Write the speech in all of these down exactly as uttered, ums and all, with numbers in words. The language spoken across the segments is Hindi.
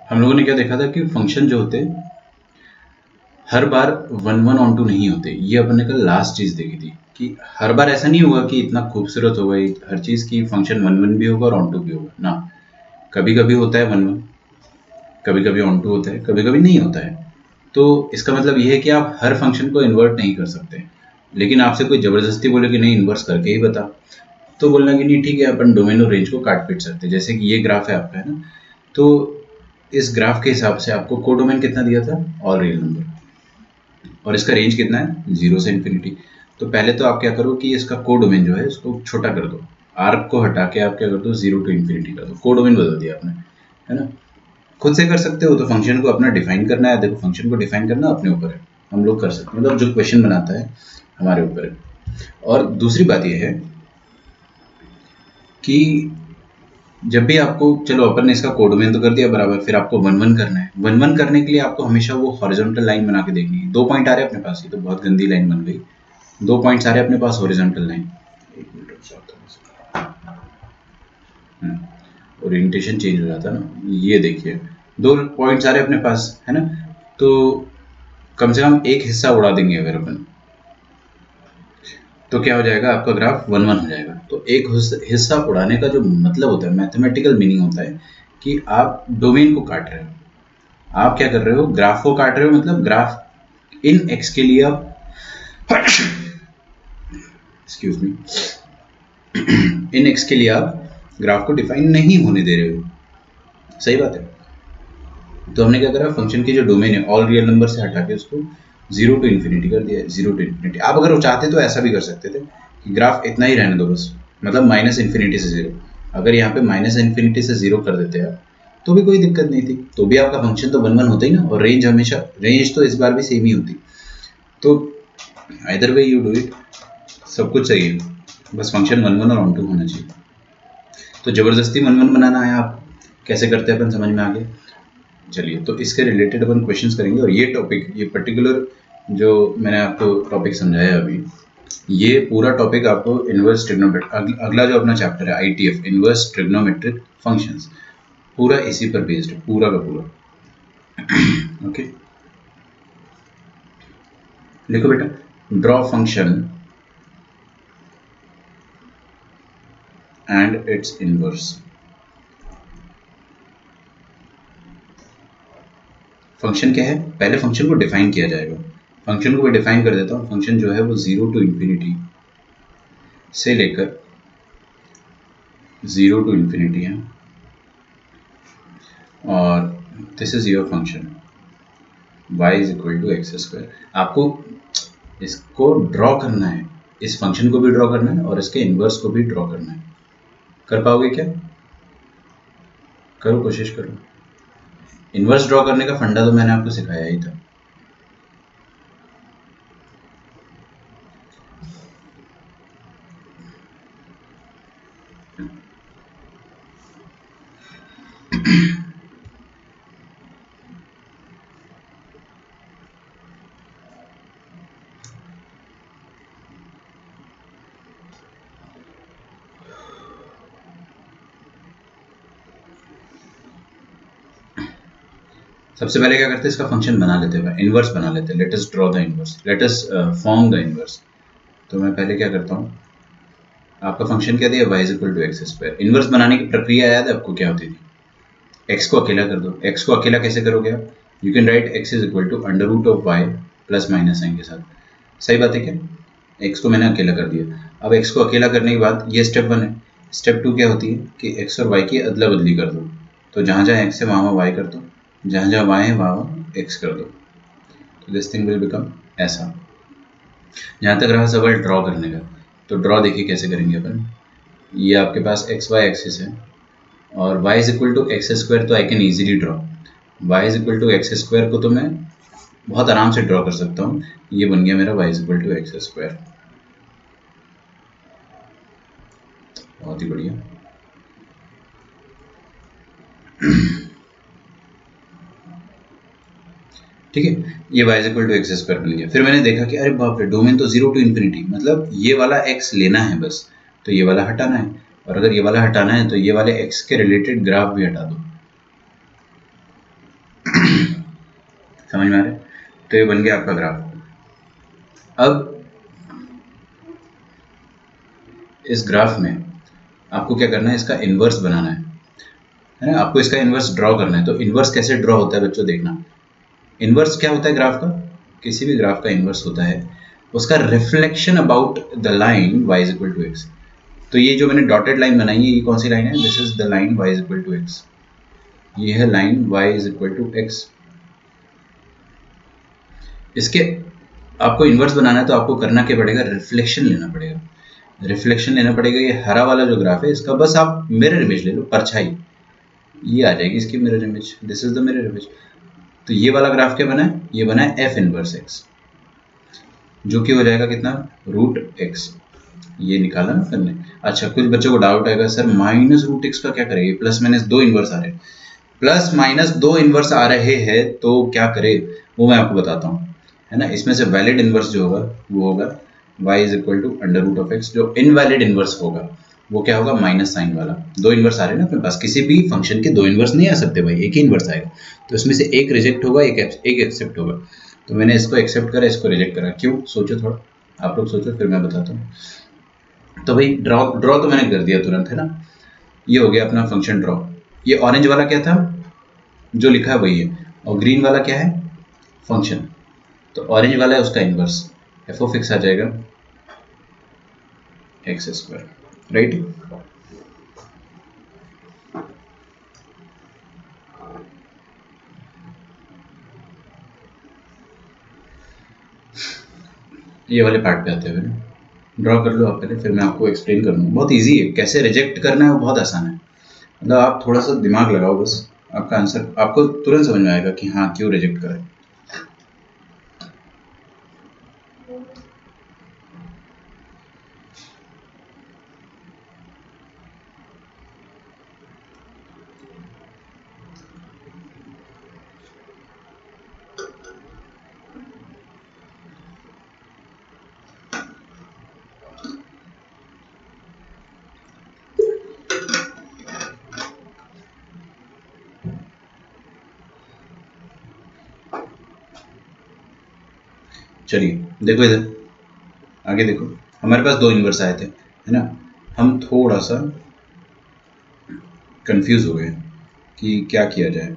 हम लोगों ने क्या देखा था कि फंक्शन जो होते हैं हर बार वन वन ऑन टू नहीं होते। ये अपन ने कल लास्ट चीज देखी थी कि हर बार ऐसा नहीं होगा कि इतना खूबसूरत होगा हर चीज की फंक्शन वन वन भी होगा और ऑन टू भी होगा ना। कभी कभी होता है वन वन, कभी कभी ऑन टू होता है, कभी कभी नहीं होता है। तो इसका मतलब ये है कि आप हर फंक्शन को इन्वर्ट नहीं कर सकते। लेकिन आपसे कोई जबरदस्ती बोले कि नहीं इन्वर्स करके ही बता, तो बोलना कि नहीं ठीक है अपन डोमेन और रेंज को काट पीट सकते हैं। जैसे कि ये ग्राफ है आपका, है ना, तो इस ग्राफ के हिसाब से आपको कोडोमेन कितना दिया था, ऑल रियल नंबर, और इसका रेंज कितना है, जीरो से इन्फिनिटी। तो पहले तो आप क्या करो कि इसका कोडोमेन जो है उसको छोटा कर दो, आर्क को हटा के आप क्या कर दो, जीरो टू इन्फिनिटी कर दो, कोडोमेन बदल दिया आपने, है ना। खुद से कर सकते हो, तो फंक्शन को अपना डिफाइन करना है। देखो फंक्शन को डिफाइन करना अपने ऊपर है, हम लोग कर सकते हैं, मतलब जो क्वेश्चन बनाता है हमारे ऊपर है। और दूसरी बात यह है कि जब भी आपको, चलो अपन ने इसका कोडोमेन तो कर दिया बराबर, फिर आपको वन वन करना है। वन वन करने के लिए आपको हमेशा वो हॉरिजॉन्टल लाइन बना के देखनी है। दो पॉइंट आ रहे हैं अपने पास, ये तो बहुत गंदी लाइन बन गई। दो पॉइंट्स आ रहे हैं अपने पास हॉरिजॉन्टल लाइन, एक मिनट ओरिएंटेशन चेंज हो जाता ना। ये देखिए दो पॉइंट्स आ रहे हैं अपने पास, है ना, तो कम से कम एक हिस्सा उड़ा देंगे अगर अपन, तो क्या हो जाएगा, आपका ग्राफ वन वन हो जाएगा। तो एक हिस्सा उड़ाने का जो मतलब होता है, मैथमेटिकल मीनिंग होता है कि आप डोमेन को काट रहे हो। आप क्या कर रहे हो, ग्राफ को काट रहे हो, मतलब ग्राफ इन एक्स के लिए आप एक्सक्यूज मी इन एक्स के लिए आप ग्राफ को डिफाइन नहीं होने दे रहे हो। सही बात है। तो हमने क्या करा, फंक्शन की जो डोमेन है ऑल रियल नंबर से हटा के उसको जीरो टू इन्फिनिटी कर दिया है, जीरो टू इन्फिनिटी। आप अगर वो चाहते तो ऐसा भी कर सकते थे कि ग्राफ इतना ही रहने दो बस, मतलब माइनस इन्फिनिटी से जीरो। अगर यहाँ पे माइनस इन्फिनिटी से जीरो कर देते आप तो भी कोई दिक्कत नहीं थी, तो भी आपका फंक्शन तो वन वन होता ही ना, और रेंज हमेशा, रेंज तो इस बार भी सेम ही होती। तो either way you do it, सब कुछ सही है, बस फंक्शन वन वन और ऑन टू होना चाहिए। तो जबरदस्ती वन वन बनाना है, आप कैसे करते हैं अपन समझ में आ गया। चलिए, तो इसके रिलेटेड अपन क्वेश्चंस करेंगे। और ये टॉपिक, ये पर्टिकुलर जो मैंने आपको टॉपिक समझाया अभी, ये पूरा टॉपिक आपको इनवर्स ट्रिग्नोमेट्रिक, अगला जो अपना चैप्टर है आईटीएफ, इनवर्स ट्रिग्नोमेट्रिक फंक्शंस, पूरा इसी पर बेस्ड है, पूरा का पूरा। ओके, लिखो बेटा, draw function and its inverse. Function क्या है, पहले फंक्शन को डिफाइन किया जाएगा। फंक्शन को मैं डिफाइन कर देता हूँ। फंक्शन जो है वो जीरो टू इन्फिनिटी से लेकर जीरो टू इन्फिनिटी है, और this is your function y is equal to x square. आपको इसको ड्रॉ करना है, इस फंक्शन को भी ड्रॉ करना है और इसके इनवर्स को भी ड्रॉ करना है। कर पाओगे क्या? करो, कोशिश करो। इनवर्स ड्रॉ करने का फंडा तो मैंने आपको सिखाया ही था। सबसे पहले क्या करते हैं, इसका फंक्शन बना लेते हैं, इनवर्स बना लेते हैं। Let us draw the inverse, let us form the inverse. तो मैं पहले क्या करता हूँ, आपका फंक्शन क्या दिया, y is equal to x square. Inverse बनाने की प्रक्रिया याद है आपको क्या होती थी? x को अकेला कर दो। x को अकेला कैसे करोगे आप? You can write x is equal to under root of y plus minus sign के साथ। सही बात है क्या? x को मैंने अकेला कर दिया। अब x को अकेला करने के बाद ये स्टेप वन है। स्टेप टू क्या होती है कि x और y की अदला बदली कर दो। तो जहाँ जहाँ x है वहाँ वहाँ y कर दो, जहाँ जहाँ y है वहाँ वहाँ x कर दो। तो दिस थिंग विल बिकम ऐसा। जहाँ तक रहा सवाल ड्रॉ करने का, तो ड्रॉ देखिए कैसे करेंगे अपन। ये आपके पास एक्स वाई एक्सिस है और y is equal to x square, तो I can easily draw y is equal to x square को तो मैं बहुत आराम से ड्रॉ कर सकता हूँ। ये बन गया मेरा y is equal to x square. बहुत ही बढ़िया। ठीक है, ये y is equal to x square बन गया। फिर मैंने देखा कि अरे बाप रे, डोमेन तो जीरो टू इन्फिनिटी, मतलब ये वाला x लेना है बस, तो ये वाला हटाना है। और अगर ये वाला हटाना है तो ये वाले x के रिलेटेड ग्राफ भी हटा दो। समझ में आ रहा है? तो ये बन गया आपका ग्राफ। अब इस ग्राफ में आपको क्या करना है, इसका इन्वर्स बनाना है, है ना? आपको इसका इन्वर्स ड्रॉ करना है। तो इन्वर्स कैसे ड्रॉ होता है बच्चों, देखना। इन्वर्स क्या होता है ग्राफ का? किसी भी ग्राफ का इन्वर्स होता है उसका reflection about the line y is equal to x. तो ये जो मैंने डॉटेड लाइन बनाई है, ये कौन सी लाइन है? This is the line y is equal to x. ये है line y is equal to x. इसके आपको इन्वर्स बनाना है तो आपको करना क्या पड़ेगा? रिफ्लेक्शन लेना पड़ेगा। रिफ्लेक्शन लेना पड़ेगा। ये हरा वाला जो ग्राफ है इसका बस आप मिरर इमेज ले लो, परछाई, ये आ जाएगी इसकी mirror image. This is the mirror image. तो ये वाला ग्राफ क्या बना है? ये बना है एफ इनवर्स एक्स, जो कि हो जाएगा कितना? Root x. ये निकाला ना करने। अच्छा, कुछ बच्चों को डाउट आएगा, सर माइनस रूट एक्स का क्या करें? प्लस माइनस दो इनवर्स आ रहे हैं, प्लस माइनस दो इनवर्स आ रहे हैं तो क्या करे, वो मैं आपको बताता हूँ, है ना। इसमें से वैलिड इनवर्स जो होगा वो होगा y is equal to under root of x. जो इनवैलिड इनवर्स होगा वो क्या होगा? माइनस साइन वाला। दो इनवर्स आ रहे हैं ना अपने पास, किसी भी फंक्शन के दो इनवर्स नहीं आ सकते भाई, एक ही इनवर्स आएगा। तो इसमें से एक रिजेक्ट होगा, एक एक एक्सेप्ट होगा। तो मैंने इसको एक्सेप्ट करा, इसको रिजेक्ट करा। क्यों? सोचो थोड़ा, आप लोग सोचो, फिर मैं बताता हूँ। तो भाई ड्रॉ ड्रॉ तो मैंने कर दिया तुरंत, है ना। ये हो गया अपना फंक्शन ड्रॉ। ये ऑरेंज वाला क्या था? जो लिखा है वही है, और ग्रीन वाला क्या है? फंक्शन। तो ऑरेंज वाला है उसका इनवर्स, एफ ऑफ एक्स आ जाएगा एक्स स्क्वायर, राइट। ये वाले पार्ट पे आते हुए ड्रॉ कर लो आप पहले, फिर मैं आपको एक्सप्लेन कर दूँगा। बहुत इजी है, कैसे रिजेक्ट करना है वो बहुत आसान है। मतलब आप थोड़ा सा दिमाग लगाओ बस, आपका आंसर आपको तुरंत समझ में आएगा कि हाँ क्यों रिजेक्ट करें। चलिए देखो इधर आगे देखो, हमारे पास दो इनवर्स आए थे, है ना। हम थोड़ा सा कंफ्यूज हो गए कि क्या किया जाए,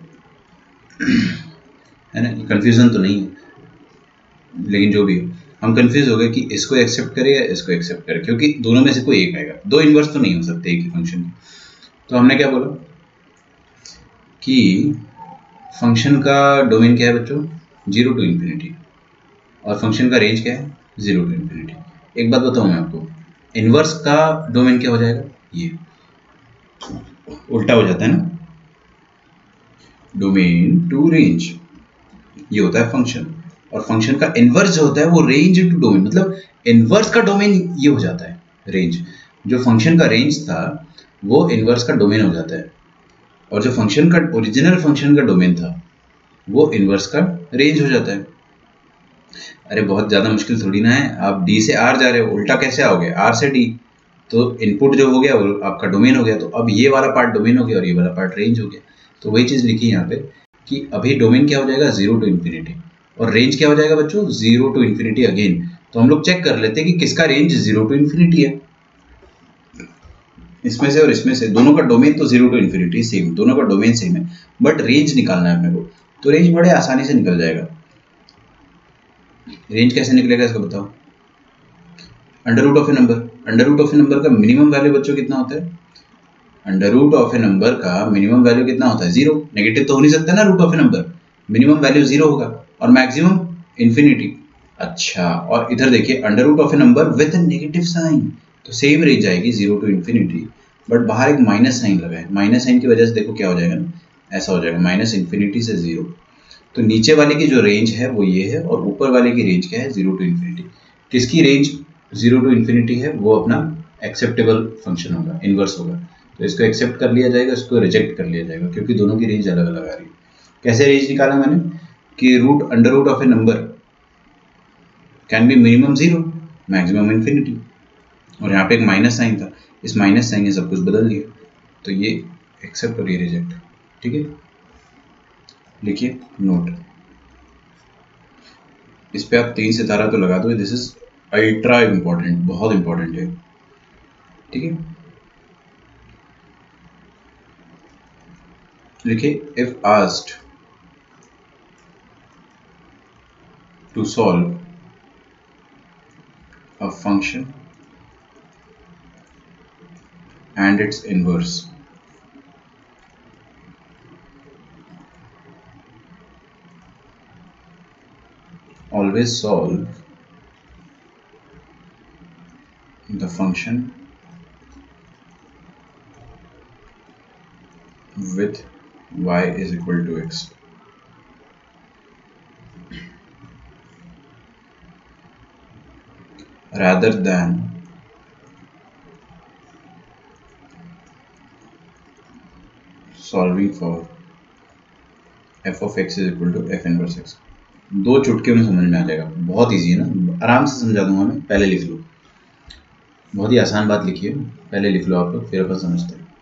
है ना। कंफ्यूजन तो नहीं है, लेकिन जो भी हो, हम कंफ्यूज हो गए कि इसको एक्सेप्ट करें या इसको एक्सेप्ट करें, क्योंकि दोनों में से कोई एक आएगा। दो इनवर्स तो नहीं हो सकते एक ही फंक्शन के। तो हमने क्या बोला कि फंक्शन का डोमेन क्या है बच्चों? जीरो टू इन्फिनिटी, और फंक्शन का रेंज क्या है? Zero to infinity. एक बात बताऊं मैं आपको, इनवर्स का डोमेन क्या हो जाएगा? ये उल्टा हो जाता है ना, डोमेन टू रेंज, ये होता है फंक्शन। और फंक्शन का इनवर्स जो होता है वो रेंज टू डोमेन, मतलब इनवर्स का डोमेन ये हो जाता है रेंज। जो फंक्शन का रेंज था वो इनवर्स का डोमेन हो जाता है, और जो फंक्शन का ओरिजिनल फंक्शन का डोमेन था वो इनवर्स का रेंज हो जाता है। अरे बहुत ज़्यादा मुश्किल थोड़ी ना है, आप डी से आर जा रहे हो, उल्टा कैसे आओगे? आर से डी, तो इनपुट जो हो गया वो आपका डोमेन हो गया। तो अब ये वाला पार्ट डोमेन हो गया और ये वाला पार्ट रेंज हो गया। तो वही चीज़ लिखी है यहाँ पे कि अभी डोमेन क्या हो जाएगा? जीरो टू इन्फिनिटी, और रेंज क्या हो जाएगा बच्चों? Zero to infinity again. तो हम लोग चेक कर लेते हैं कि किसका रेंज जीरो टू इन्फिनिटी है, इसमें से और इसमें से। दोनों का डोमेन तो जीरो टू इन्फिनिटी सेम, दोनों का डोमेन सेम है, बट रेंज निकालना है अपने को। तो रेंज बड़े आसानी से निकल जाएगा। रेंज कैसे निकलेगा इसको बताओ? Under root of a number. Under root of a number का मिनिमम वैल्यू बच्चों कितना होता है? Under root of a number का मिनिमम वैल्यू कितना होता है? जीरो। नेगेटिव तो हो नहीं सकता ना root of a number, minimum value zero होगा, और मैक्सिमम इन्फिनिटी। अच्छा, और इधर देखिए under root of a number with negative sign, तो सेम रेंज आएगी जीरो टू इन्फिनिटी, बट बाहर एक माइनस साइन लगा है। माइनस साइन की वजह से देखो क्या हो जाएगा ना, ऐसा हो जाएगा माइनस इन्फिनिटी से जीरो। तो नीचे वाले की जो रेंज है वो ये है, और ऊपर वाले की रेंज क्या है? Zero to infinity. किसकी रेंज जीरो टू इन्फिनिटी है? वो अपना एक्सेप्टेबल फंक्शन होगा, इनवर्स होगा। तो इसको एक्सेप्ट कर लिया जाएगा, इसको रिजेक्ट कर लिया जाएगा, क्योंकि दोनों की रेंज अलग अलग आ रही है। कैसे रेंज निकाला मैंने कि root under root of a number can be minimum zero, maximum infinity, और यहाँ पे एक माइनस साइन था, इस माइनस साइन ने सब कुछ बदल दिया। तो ये एक्सेप्ट और ये रिजेक्ट, ठीक है। लिखिए नोट, इस पे आप तीन सितारा तो लगा दो, दिस इज अल्ट्रा इंपॉर्टेंट, बहुत इंपॉर्टेंट है, ठीक है। लिखिए if asked to solve a function and its inverse, always solve the function with y is equal to x. Rather than solving for f of x is equal to f inverse x. दो चुटके में समझ में आ जाएगा, बहुत इजी है ना, आराम से समझा दूंगा मैं, पहले लिख लो, बहुत ही आसान बात लिखी है, पहले लिख लो आप लोग, फिर अपन समझते हैं।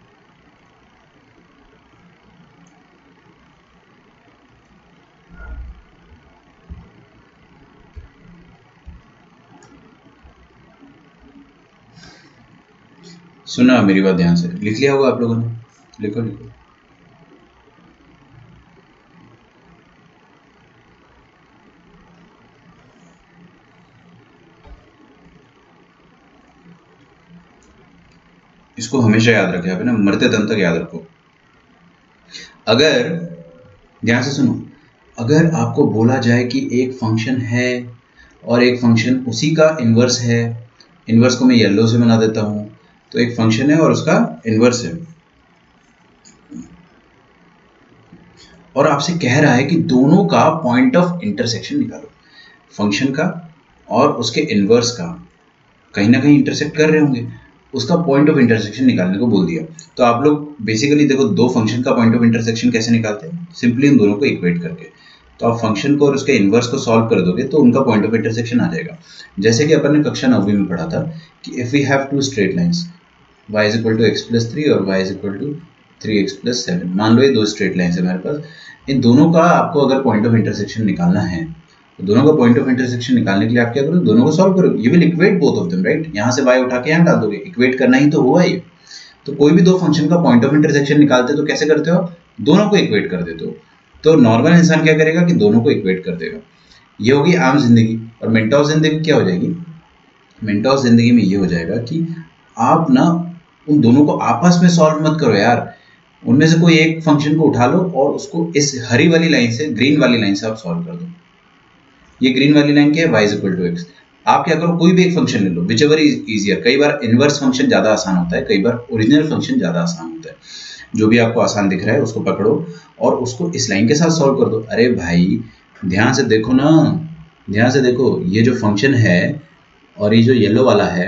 सुना मेरी बात ध्यान से, लिख लिया होगा आप लोगों ने, लिखो लिखो। इसको हमेशा याद रखें आप, ना मरते दम तक याद रखो। अगर ध्यान से सुनो, अगर आपको बोला जाए कि एक फंक्शन है और एक फंक्शन उसी का इन्वर्स है, इन्वर्स को मैं येलो से बना देता हूं, तो एक फंक्शन है और उसका इन्वर्स है, और आपसे कह रहा है कि दोनों का पॉइंट ऑफ इंटरसेक्शन निकालो, फंक्शन का और उसके इन्वर्स का कहीं ना कहीं इंटरसेक्ट कर रहे होंगे, उसका पॉइंट ऑफ इंटरसेक्शन निकालने को बोल दिया। तो आप लोग बेसिकली देखो, दो फंक्शन का पॉइंट ऑफ इंटरसेक्शन कैसे निकालते हैं, सिंपली उन दोनों को इक्वेट करके। तो आप फंक्शन को और उसके इन्वर्स को सॉल्व कर दोगे तो उनका पॉइंट ऑफ इंटरसेक्शन आ जाएगा। जैसे कि अपन ने कक्षा नौवीं में पढ़ा था कि if we have two straight lines y is equal to x plus three और y is equal to three x plus seven, मान लो ये दो स्ट्रेट लाइन्स है हमारे पास, इन दोनों का आपको अगर पॉइंट ऑफ इंटरसेक्शन निकालना है तो दोनों का पॉइंट ऑफ इंटरसेक्शन निकालने के लिए आप क्या करोगे, दोनों को सॉल्व करोगे, you will equate both of them, right. यहाँ से y उठा के यहाँ डाल दोगे, इक्वेट करना ही तो हुआ ये। तो कोई भी दो फंक्शन का पॉइंट ऑफ इंटरसेक्शन निकालते हो तो कैसे करते हो, दोनों को इक्वेट कर देते हो। तो नॉर्मल इंसान क्या करेगा कि दोनों को इक्वेट कर देगा, ये होगी आम जिंदगी। और मिनटॉस जिंदगी क्या हो जाएगी, मिनटॉस जिंदगी में ये हो जाएगा कि आप ना उन दोनों को आपस में सॉल्व मत करो यार, उनमें से कोई एक फंक्शन को उठा लो और उसको इस हरी वाली लाइन से, ग्रीन वाली लाइन से आप सॉल्व कर दो। ये ग्रीन वाली लाइन क्या है, y is equal to x. आप क्या करो, कोई भी एक फंक्शन ले लो, विच एवर इज इजियर। कई बार इनवर्स फंक्शन ज्यादा आसान होता है, कई बार ओरिजिनल फंक्शन ज्यादा आसान होता है। जो भी आपको आसान दिख रहा है उसको पकड़ो और उसको इस लाइन के साथ सॉल्व कर दो। अरे भाई ध्यान से देखो ना, ध्यान से देखो, ये जो फंक्शन है और ये जो येलो वाला है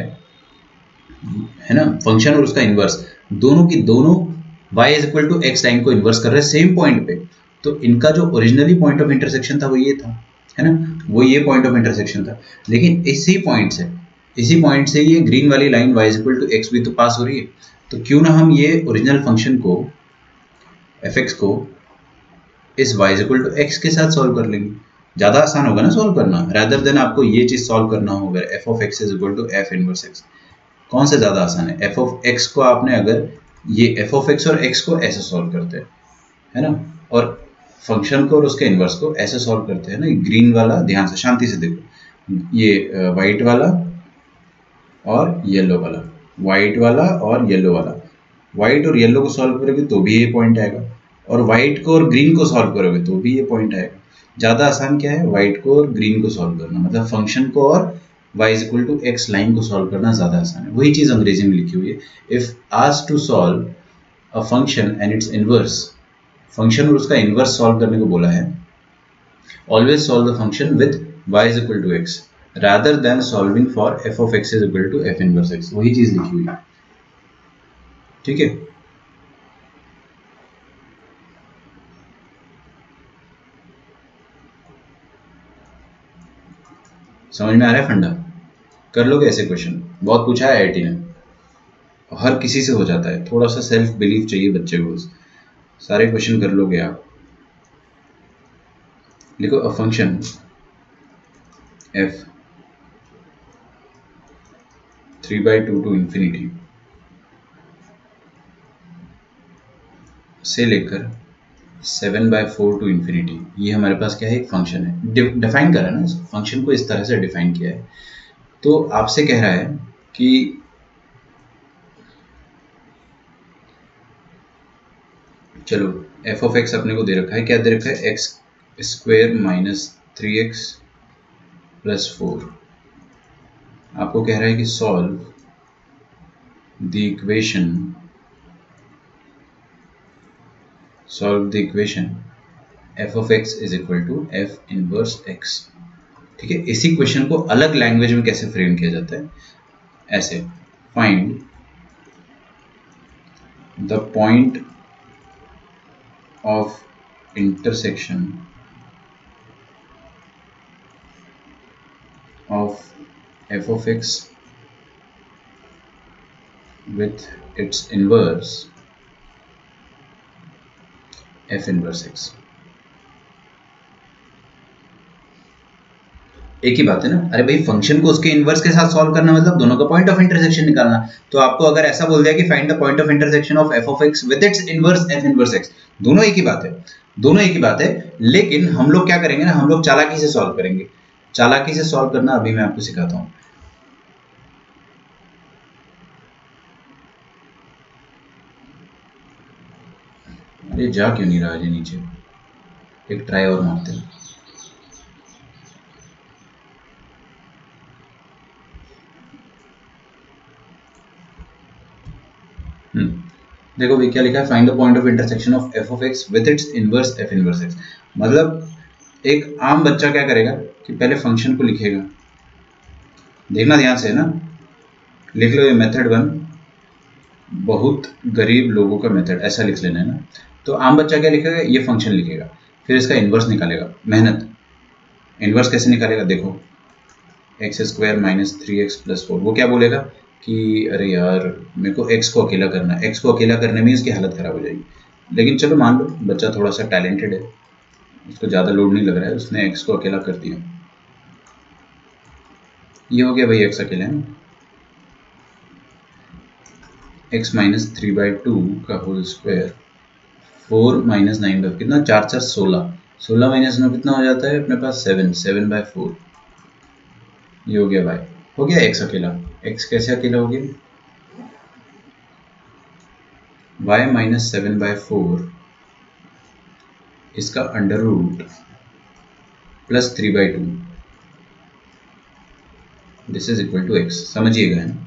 है ना, फंक्शन और उसका इन्वर्स, दोनों की दोनों y is equal to x line को इन्वर्स कर रहे हैं सेम पॉइंट पे। तो इनका जो ओरिजिनली पॉइंट ऑफ इंटरसेक्शन था वो ये था, है ना, वो ये पॉइंट ऑफ इंटरसेक्शन था। लेकिन इसी पॉइंट से इसी पॉइंट से ये ग्रीन वाली line y is equal to x भी तो पास हो रही है। तो क्यों ना हम ये ओरिजिनल फंक्शन को fx को इस y is equal to x के साथ सॉल्व कर लेंगे, ज़्यादा आसान होगा ना सॉल्व करना, रादर देन आपको ये चीज़ सॉल्व करना होगा f of x is equal to f inverse x। कौन सा ज़्यादा आसान है, f ऑफ x को आपने अगर ये f ऑफ x और x को ऐसे सॉल्व करते हैं, है ना, और फंक्शन को और उसके इन्वर्स को ऐसे सॉल्व करते हैं ना, ग्रीन वाला, ध्यान से शांति से देखो, ये वाइट वाला और येलो वाला, वाइट वाला और येलो वाला, वाइट और येलो को सॉल्व करोगे तो भी ये पॉइंट आएगा, और वाइट को और ग्रीन को सॉल्व करोगे तो भी ये पॉइंट आएगा। ज़्यादा आसान क्या है, वाइट को और ग्रीन को सॉल्व करना, मतलब फंक्शन को और y is equal to x line को सॉल्व करना ज़्यादा आसान है। वही चीज़ अंग्रेजी में लिखी हुई है, if asked to solve a function and its inverse, function और उसका इनवर्स सॉल्व करने को बोला है, always solve the function with y is equal to x rather than solving for f of x is equal to f inverse x। वही चीज़ लिखी हुई है, ठीक है। समझ में आ रहा है फंडा, कर लोगे ऐसे क्वेश्चन, बहुत पूछा है आई आई टी ने, हर किसी से हो जाता है, थोड़ा सा सेल्फ बिलीफ चाहिए बच्चे को, सारे क्वेश्चन कर लोगे आप। लिखो a function f three by two to infinity से लेकर seven by four to infinity, ये हमारे पास क्या है, एक फंक्शन है। डिफाइन करा ना, फंक्शन को इस तरह से डिफाइन किया है। तो आपसे कह रहा है कि चलो एफ ऑफ एक्स अपने को दे रखा है, क्या दे रखा है, x square minus three x plus four. आपको कह रहा है कि solve the equation solve the equation f of x is equal to f inverse x. ठीक है, इसी क्वेश्चन को अलग लैंग्वेज में कैसे फ्रेम किया जाता है, ऐसे, find the point of intersection of f of x with its inverse f inverse x. एक ही बात है ना, अरे भाई फंक्शन को उसके इनवर्स के साथ सॉल्व करना मतलब दोनों का पॉइंट ऑफ इंटरसेक्शन निकालना। तो आपको अगर ऐसा बोल दिया कि find the point of intersection of f of x with its inverse f inverse x, दोनों एक ही बात है, दोनों एक ही बात है। लेकिन हम लोग क्या करेंगे ना, हम लोग चालाकी से सॉल्व करेंगे। चालाकी से सॉल्व करना अभी मैं आपको सिखाता हूं। ये जा क्यों नहीं रहा है नीचे, एक ट्राई और मारते हैं। देखो भाई क्या लिखा है, find the point of intersection of f of x with its inverse f inverse x. मतलब एक आम बच्चा क्या करेगा कि पहले फंक्शन को लिखेगा, देखना ध्यान से है ना, लिख लो ये मेथड वन, बहुत गरीब लोगों का मेथड, ऐसा लिख लेना है ना। तो आम बच्चा क्या लिखेगा, ये फंक्शन लिखेगा, फिर इसका इन्वर्स निकालेगा। मेहनत, इन्वर्स कैसे निकालेगा, देखो x square minus three x plus four. वो क्या बोलेगा कि अरे यार मेरे को x को अकेला करना है, x को अकेला करने में इसकी हालत खराब हो जाएगी। लेकिन चलो मान लो बच्चा थोड़ा सा टैलेंटेड है, उसको ज़्यादा लोड नहीं लग रहा है, उसने x को अकेला कर दिया। ये हो गया भाई x अकेला है, x minus three by two का whole square, four minus nine by कितना, चार चार सोलह, सोलह माइनस नौ कितना हो जाता है अपने पास, सेवन, सेवन बाई फोर। ये हो गया भाई, हो गया x अकेला। x कैसे अकेला हो गया, y minus seven by four, इसका under root plus three by two, this is equal to x. समझिएगा है ना,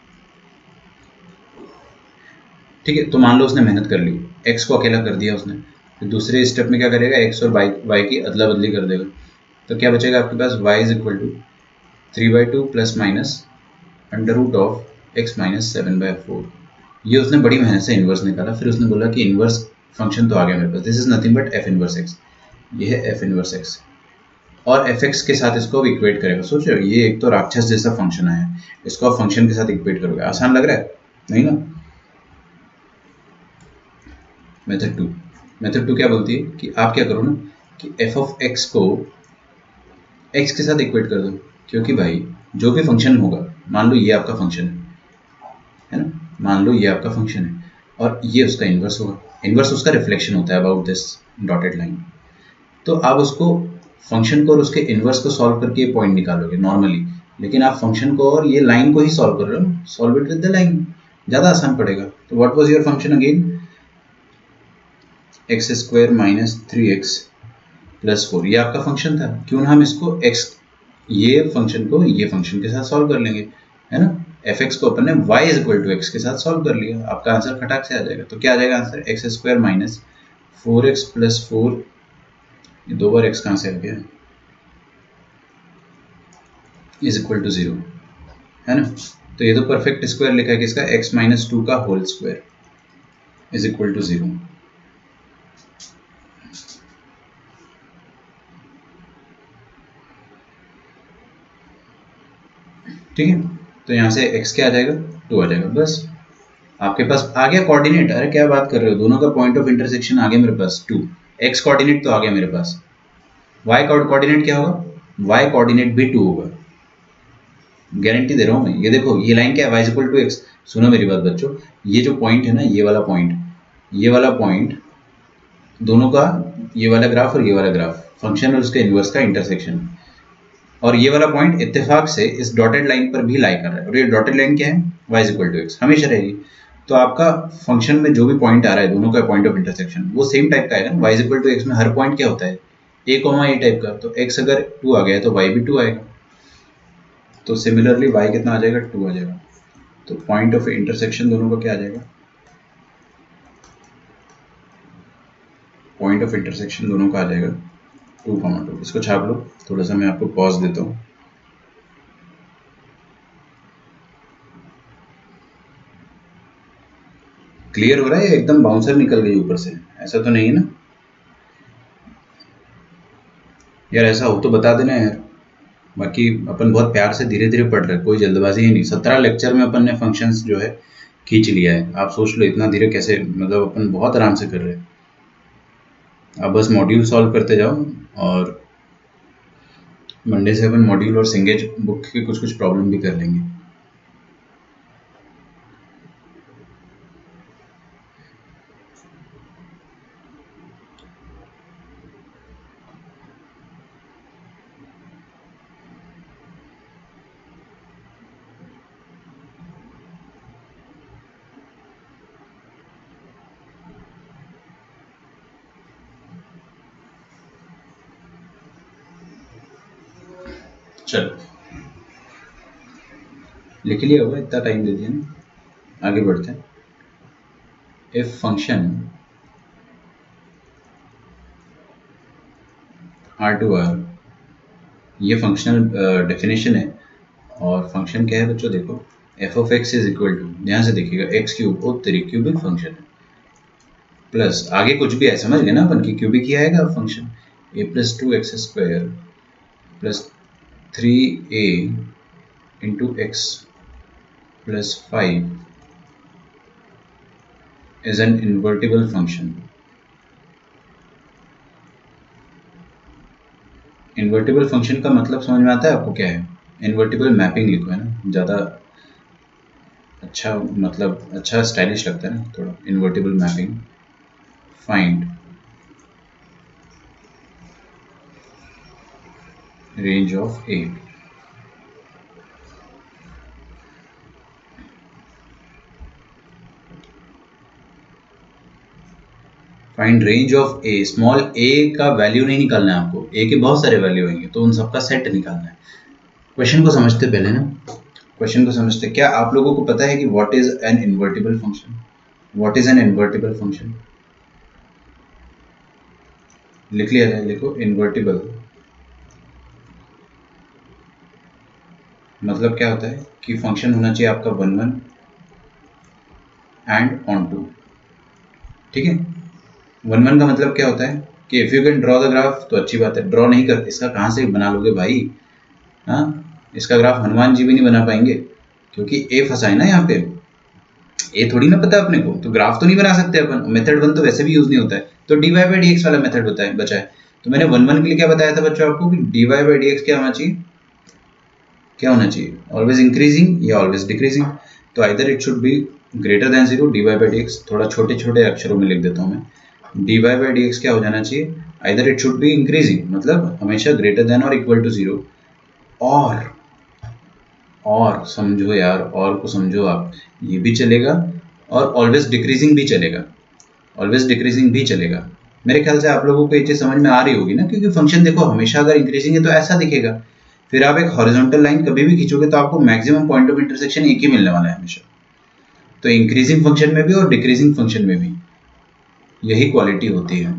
ठीक है। तो मान लो उसने मेहनत कर ली, x को अकेला कर दिया उसने, फिर दूसरे स्टेप में क्या करेगा, x और y, y की अदला बदली कर देगा। तो क्या बचेगा आपके पास, y is equal to three by two plus minus under root of x minus seven by four. ये उसने बड़ी मेहनत से इन्वर्स निकाला, फिर उसने बोला कि इन्वर्स फंक्शन तो आ गया मेरे पास, this is nothing but f inverse x. ये है एफ इन्वर्स एक्स, और एफ एक्स के साथ इसको अब इक्वेट करेगा। सोचो ये एक तो राक्षस जैसा फंक्शन आया, इसको आप फंक्शन के साथ इक्वेट करोगे, आसान लग रहा है नहीं ना। मेथड टू, मेथड टू क्या बोलती है कि आप क्या करो ना कि एफ ऑफ एक्स को एक्स के साथ इक्वेट कर दो, क्योंकि भाई जो भी फंक्शन होगा, मान लो ये आपका फंक्शन है है ना, मान लो ये आपका फंक्शन है और ये उसका इन्वर्स होगा, इन्वर्स उसका रिफ्लेक्शन होता है अबाउट दिस डॉटेड लाइन। तो आप उसको फंक्शन को और उसके इन्वर्स को सॉल्व करके पॉइंट निकालोगे नॉर्मली, लेकिन आप फंक्शन को और ये लाइन को ही सॉल्व कर रहे हो, solve it with the line, ज़्यादा आसान पड़ेगा। तो what was your function again, x square minus three x plus four, ये आपका फंक्शन था। क्यों ना हम इसको x, ये फंक्शन को ये फंक्शन के साथ सॉल्व कर लेंगे, है ना। एफ एक्स को अपन ने y is equal to x के साथ सॉल्व कर लिया, आपका आंसर खटाक से आ जाएगा। तो क्या आ जाएगा answer, x square minus four x plus four, ये दो बार x कहाँ से आ गया, इज इक्वल टू जीरो, है ना। तो ये तो परफेक्ट स्क्वायर लिखा है किसका, x माइनस टू का whole square is equal to zero. ठीक है, तो यहाँ से x क्या आ जाएगा, टू आ जाएगा, बस आपके पास आ गया कोऑर्डिनेट। अरे क्या बात कर रहे हो, दोनों का पॉइंट ऑफ इंटरसेक्शन आ गया मेरे पास टू, x कोऑर्डिनेट तो आ गया मेरे पास। वाई कोऑर्डिनेट क्या होगा, वाई कोऑर्डिनेट भी टू होगा, गारंटी दे रहा हूँ मैं। ये देखो ये लाइन क्या है, वाई इक्वल टू एक्स। सुनो मेरी बात बच्चों, ये जो पॉइंट है ना, ये वाला पॉइंट, ये वाला पॉइंट दोनों का, ये वाला ग्राफ और ये वाला ग्राफ, फंक्शन और उसके इन्वर्स का इंटरसेक्शन, और ये वाला पॉइंट इत्तेफाक से इस डॉटेड लाइन पर भी लाई कर रहा है, और ये डॉटेड लाइन क्या है, वाई इक्वल टू एक्स, हमेशा रहेगी। तो आपका फंक्शन में जो भी पॉइंट आ रहा है दोनों का पॉइंट ऑफ इंटरसेक्शन वो सेम टाइप का है ना। वाई इक्वल टू एक्स में हर पॉइंट क्या होता है, ए कॉमा ए टाइप का, तो एक्स अगर टू आ गया है तो वाई भी टू आएगा, तो सिमिलरली वाई कितना आ जाएगा, टू आ जाएगा। तो पॉइंट ऑफ इंटरसेक्शन दोनों का क्या आ जाएगा, पॉइंट ऑफ इंटरसेक्शन दोनों का आ जाएगा टू कॉमा टू। इसको छाप लो, थोड़ा सा मैं आपको पॉज देता हूँ। क्लियर हो रहा है, एकदम बाउंसर निकल गई ऊपर से, ऐसा तो नहीं है ना यार? ऐसा हो तो बता देना यार, बाकी अपन बहुत प्यार से धीरे धीरे पढ़ रहे हैं, कोई जल्दबाजी ही नहीं। सत्रह लेक्चर में अपन ने फंक्शंस जो है खींच लिया है, आप सोच लो इतना धीरे कैसे, मतलब अपन बहुत आराम से कर रहे हैं। आप बस मॉड्यूल सॉल्व करते जाओ, और मंडे से अपन मॉड्यूल और सिंगेज बुक के कुछ कुछ प्रॉब्लम भी कर लेंगे। चलो लिख लिया होगा, इतना टाइम दे दिया ना, आगे बढ़ते हैं। If function R to R, ये फंक्शनल डेफिनेशन है, और फंक्शन क्या है बच्चों, देखो f of x is equal to, ध्यान से देखिएगा, एक्स क्यूब और तेरी क्यूबिक फंक्शन है, प्लस आगे कुछ भी है समझ गए ना अपन की, क्यूबिक ही आएगा function, a plus two x square plus three a into x plus five is an invertible function. Invertible function का मतलब समझ में आता है आपको क्या है? इन्वर्टिबल मैपिंग लिखो, है ना, ज़्यादा अच्छा, मतलब अच्छा स्टाइलिश लगता है ना थोड़ा, invertible mapping. Find range of a, find range of a, small a का वैल्यू नहीं निकालना है आपको, ए के बहुत सारे वैल्यू होंगे तो उन सबका सेट निकालना है। क्वेश्चन को समझते पहले ना, क्वेश्चन को समझते। क्या आप लोगों को पता है कि what is an invertible function? What is an invertible function? लिख लिया जाए, लिखो इन्वर्टिबल मतलब क्या होता है कि फंक्शन होना चाहिए आपका one one and onto, ठीक है। वन वन का मतलब क्या होता है कि if you can draw the graph तो अच्छी बात है, ड्रॉ नहीं कर, इसका कहाँ से बना लोगे भाई, हाँ इसका ग्राफ हनुमान जी भी नहीं बना पाएंगे, क्योंकि ए फंसा है ना यहाँ पे, ए थोड़ी ना पता अपने को, तो ग्राफ तो नहीं बना सकते अपन। मेथड वन तो वैसे भी यूज नहीं होता है, तो d y by d x वाला मेथड होता है बचा है। तो मैंने वन वन के लिए क्या बताया था बच्चों आपको कि d y by d x क्या होना चाहिए, क्या होना चाहिए, ऑलवेज इंक्रीजिंग या ऑलवेज डिक्रीजिंग। तो either it should be greater than zero, d y by d x, थोड़ा छोटे छोटे अक्षरों में लिख देता हूँ मैं, d y by d x क्या हो जाना चाहिए, either it should be increasing मतलब हमेशा ग्रेटर देन और इक्वल टू जीरो, और और समझो यार, और को समझो आप, ये भी चलेगा, और ऑलवेज डिक्रीजिंग भी चलेगा, ऑलवेज डिक्रीजिंग भी चलेगा। मेरे ख्याल से आप लोगों को ये चीज़ समझ में आ रही होगी ना, क्योंकि फंक्शन देखो हमेशा अगर इंक्रीजिंग है तो ऐसा दिखेगा, फिर आप एक हॉरिजॉन्टल लाइन कभी भी खींचोगे तो आपको मैक्सिमम पॉइंट ऑफ इंटरसेक्शन एक ही मिलने वाला है हमेशा। तो इंक्रीजिंग फंक्शन में भी और डिक्रीजिंग फंक्शन में भी यही क्वालिटी होती है।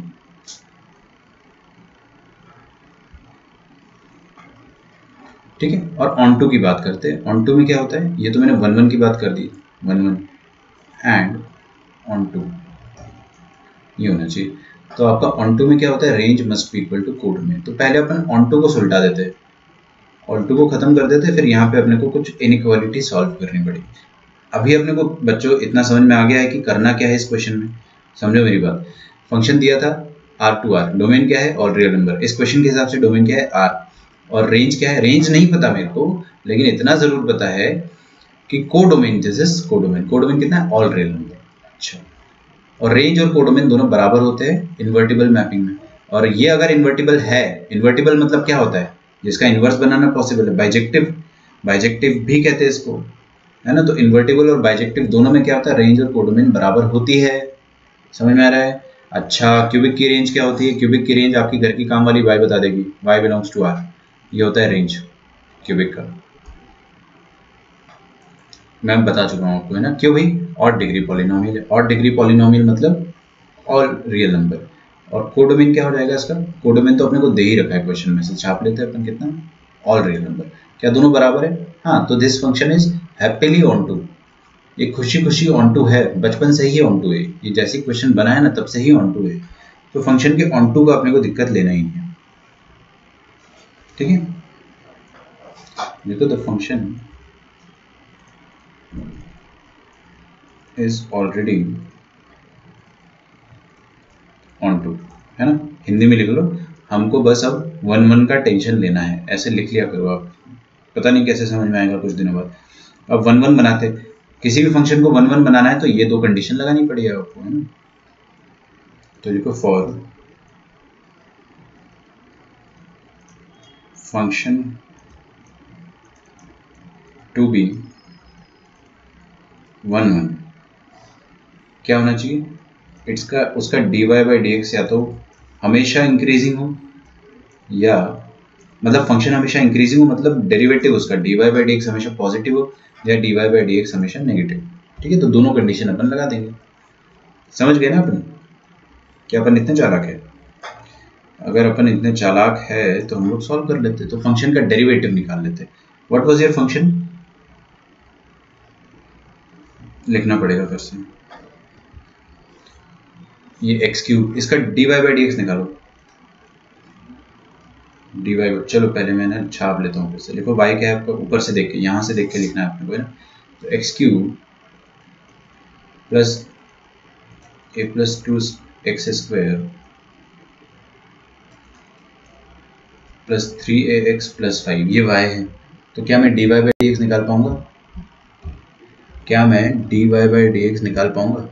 ठीक है, और ऑन टू की बात करते हैं। ऑन टू में क्या होता है, ये तो मैंने वन वन की बात कर दी, one one and onto ये होना चाहिए। तो आपका ऑन टू में क्या होता है, range must be equal to codomain. तो पहले अपन ऑन टू को सुलटा देते हैं, ऑन टू को खत्म कर देते, फिर यहाँ पे अपने को कुछ इनइक्वालिटी सॉल्व करनी पड़ेगी। अभी अपने को बच्चों इतना समझ में आ गया है कि करना क्या है इस क्वेश्चन में, समझो मेरी बात। फंक्शन दिया था आर टू आर, डोमेन क्या है? All real number. इस क्वेश्चन के हिसाब से डोमेन क्या है? आर। और रेंज क्या है? रेंज नहीं पता मेरे को, लेकिन इतना जरूर पता है कि codomain, this is codomain. Codomain कितना है? All real number. अच्छा, और रेंज और कोडोमेन दोनों बराबर होते हैं इन्वर्टिबल मैपिंग में। और ये अगर इन्वर्टिबल है, इन्वर्टिबल मतलब क्या होता है? जिसका इन्वर्स बनाना पॉसिबल है, बाइजेक्टिव। बाइजेक्टिव भी कहते हैं इसको, है ना। तो इन्वर्टिबल और बाइजेक्टिव दोनों में क्या होता है? रेंज और कोडोमेन बराबर होती है। समझ में आ रहा है? अच्छा, क्यूबिक की रेंज क्या होती है? क्यूबिक की रेंज आपकी घर की काम वाली वाई बता देगी, वाई बिलोंग्स टू आर। ये होता है रेंज क्यूबिक का, मैं बता चुका हूँ आपको, है ना। क्यों भाई? ऑड डिग्री पॉलिनोमियल है। ऑड डिग्री पॉलिनोमियल मतलब ऑल रियल नंबर। और कोडोमेन क्या हो जाएगा इसका? कोडोमेन तो अपने को दे ही रखा है क्वेश्चन में से, छाप लेते हैं अपन कितना? All real number. क्या दोनों बराबर है? हाँ, तो this function is happily onto. ये खुशी खुशी ऑन टू है, बचपन से ही ऑन टू है। ये जैसे क्वेश्चन बना है ना, तब से ही ऑन टू है। तो फंक्शन के ऑन टू का अपने को दिक्कत लेना ही नहीं है, ठीक है। देखो, the function is already onto, है ना। हिंदी में लिख लो, हमको बस अब वन वन का टेंशन लेना है, ऐसे लिख लिया करो आप। पता नहीं कैसे समझ में आएगा कुछ दिनों बाद। अब वन वन बनाते, किसी भी फंक्शन को वन वन बनाना है तो ये दो कंडीशन लगानी पड़ेगी आपको, है ना। तो देखो, for function to be one one क्या होना चाहिए? इट्स का उसका d y by d x या तो हमेशा इंक्रीजिंग हो, या मतलब फंक्शन हमेशा इंक्रीजिंग हो, मतलब डेरिवेटिव उसका d y by d x हमेशा पॉजिटिव हो, या d y by d x हमेशा नेगेटिव। ठीक है, तो दोनों कंडीशन अपन लगा देंगे। समझ गए ना अपन? क्या अपन इतने चालाक है? अगर अपन इतने चालाक है तो हम लोग सॉल्व कर लेते, तो फंक्शन का डेरिवेटिव निकाल लेते। What was your function? लिखना पड़ेगा फिर से, ये एक्स क्यूब, इसका d y by d x निकालो। डी वाई, चलो पहले मैंने छाप लेता हूँ फिर से। लिखो वाई क्या है आपका, ऊपर से देख के, यहाँ से देख के लिखना है आपको, है ना। तो x cube plus a plus two x square plus three a x plus five, ये वाई है। तो क्या मैं d y by d x निकाल पाऊंगा? क्या मैं d y by d x निकाल पाऊंगा?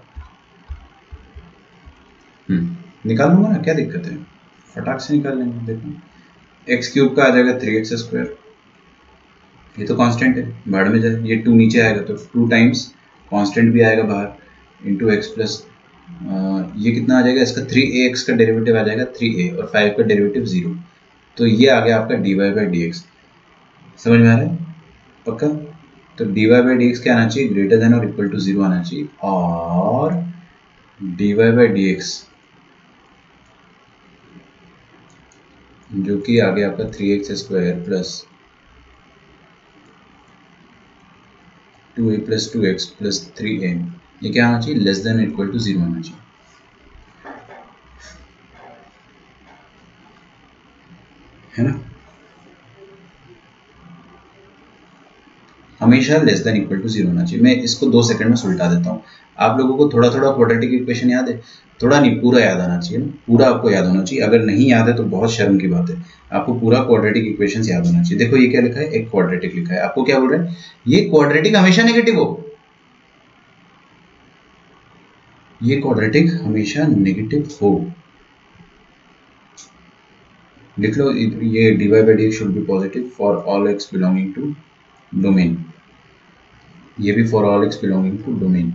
हम्म निकाल लूंगा ना, क्या दिक्कत है, फटाक से निकाल लेंगे। देखो, एक्स क्यूब का आ जाएगा थ्री एक्स स्क्वायर, ये तो कांस्टेंट है, बाहर में जाए, ये टू नीचे आएगा तो टू टाइम्स कांस्टेंट भी आएगा बाहर, इंटू एक्स प्लस ये कितना आ जाएगा इसका, थ्री ए एक्स का डेरिवेटिव आ जाएगा थ्री ए, और फाइव का डेरिवेटिव जीरो। तो ये आ गया आपका d y by d x. समझ में आ रहा है? पक्का? तो d y by d x क्या आना चाहिए? ग्रेटर देन और इक्वल टू जीरो आना चाहिए, और d y by d x जो कि आ गया आपका three x square plus two a plus two x plus three a, ये क्या आना चाहिए? Less than equal to zero आना चाहिए, है ना। हमेशा less than equal to zero होना चाहिए। मैं इसको दो सेकंड में सुलटा देता हूँ। आप लोगों को थोड़ा थोड़ा क्वाड्रेटिक इक्वेशन याद है? थोड़ा नहीं, पूरा याद आना चाहिए, पूरा आपको याद होना चाहिए। अगर नहीं याद है तो बहुत शर्म की बात है, आपको पूरा क्वाड्रेटिक इक्वेशन याद होना चाहिए। देखो ये क्या लिखा है, एक क्वाड्रेटिक लिखा है, आपको क्या बोल रहा है? ये क्वाड्रेटिक हमेशा नेगेटिव हो, ये क्वाड्रेटिक हमेशा नेगेटिव हो। लिख लो, ये d y by d x should be positive for all x belonging to domain, ये भी for all x belonging to domain.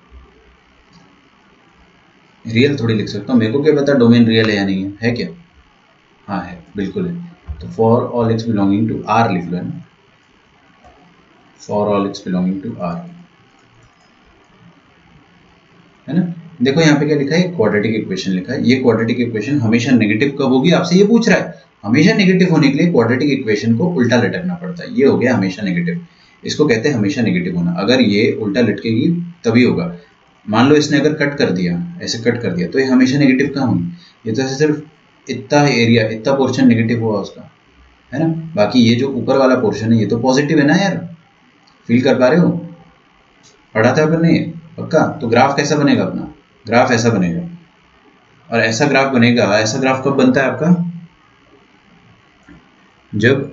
Real थोड़ी लिख सकता हूँ, मेरे को क्या पता डोमेन रियल है या नहीं है, है क्या? हाँ है, बिल्कुल है। तो for all x belonging to R लिख लो, है ना, for all x belonging to R, है ना। देखो यहाँ पे क्या लिखा है, क्वाड्रेटिक इक्वेशन लिखा है। ये क्वाड्रेटिक इक्वेशन हमेशा नेगेटिव कब होगी, आपसे ये पूछ रहा है। हमेशा नेगेटिव होने के लिए क्वाड्रेटिक इक्वेशन को उल्टा लटकना पड़ता है। ये हो गया हमेशा नेगेटिव, इसको कहते हैं हमेशा नेगेटिव होना। अगर ये उल्टा लटकेगी तभी होगा। मान लो इसने अगर कट कर दिया, ऐसे कट कर दिया, तो ये हमेशा नेगेटिव कहाँ हुई? ये तो सिर्फ इतना एरिया, इतना पोर्शन नेगेटिव हुआ उसका, है ना। बाकी ये जो ऊपर वाला पोर्शन है ये तो पॉजिटिव है ना यार, फील कर पा रहे हो? पढ़ा था अपन ने पक्का? तो ग्राफ कैसा बनेगा अपना? ग्राफ ऐसा बनेगा, और ऐसा ग्राफ बनेगा, ऐसा ग्राफ कब बनता है आपका, जब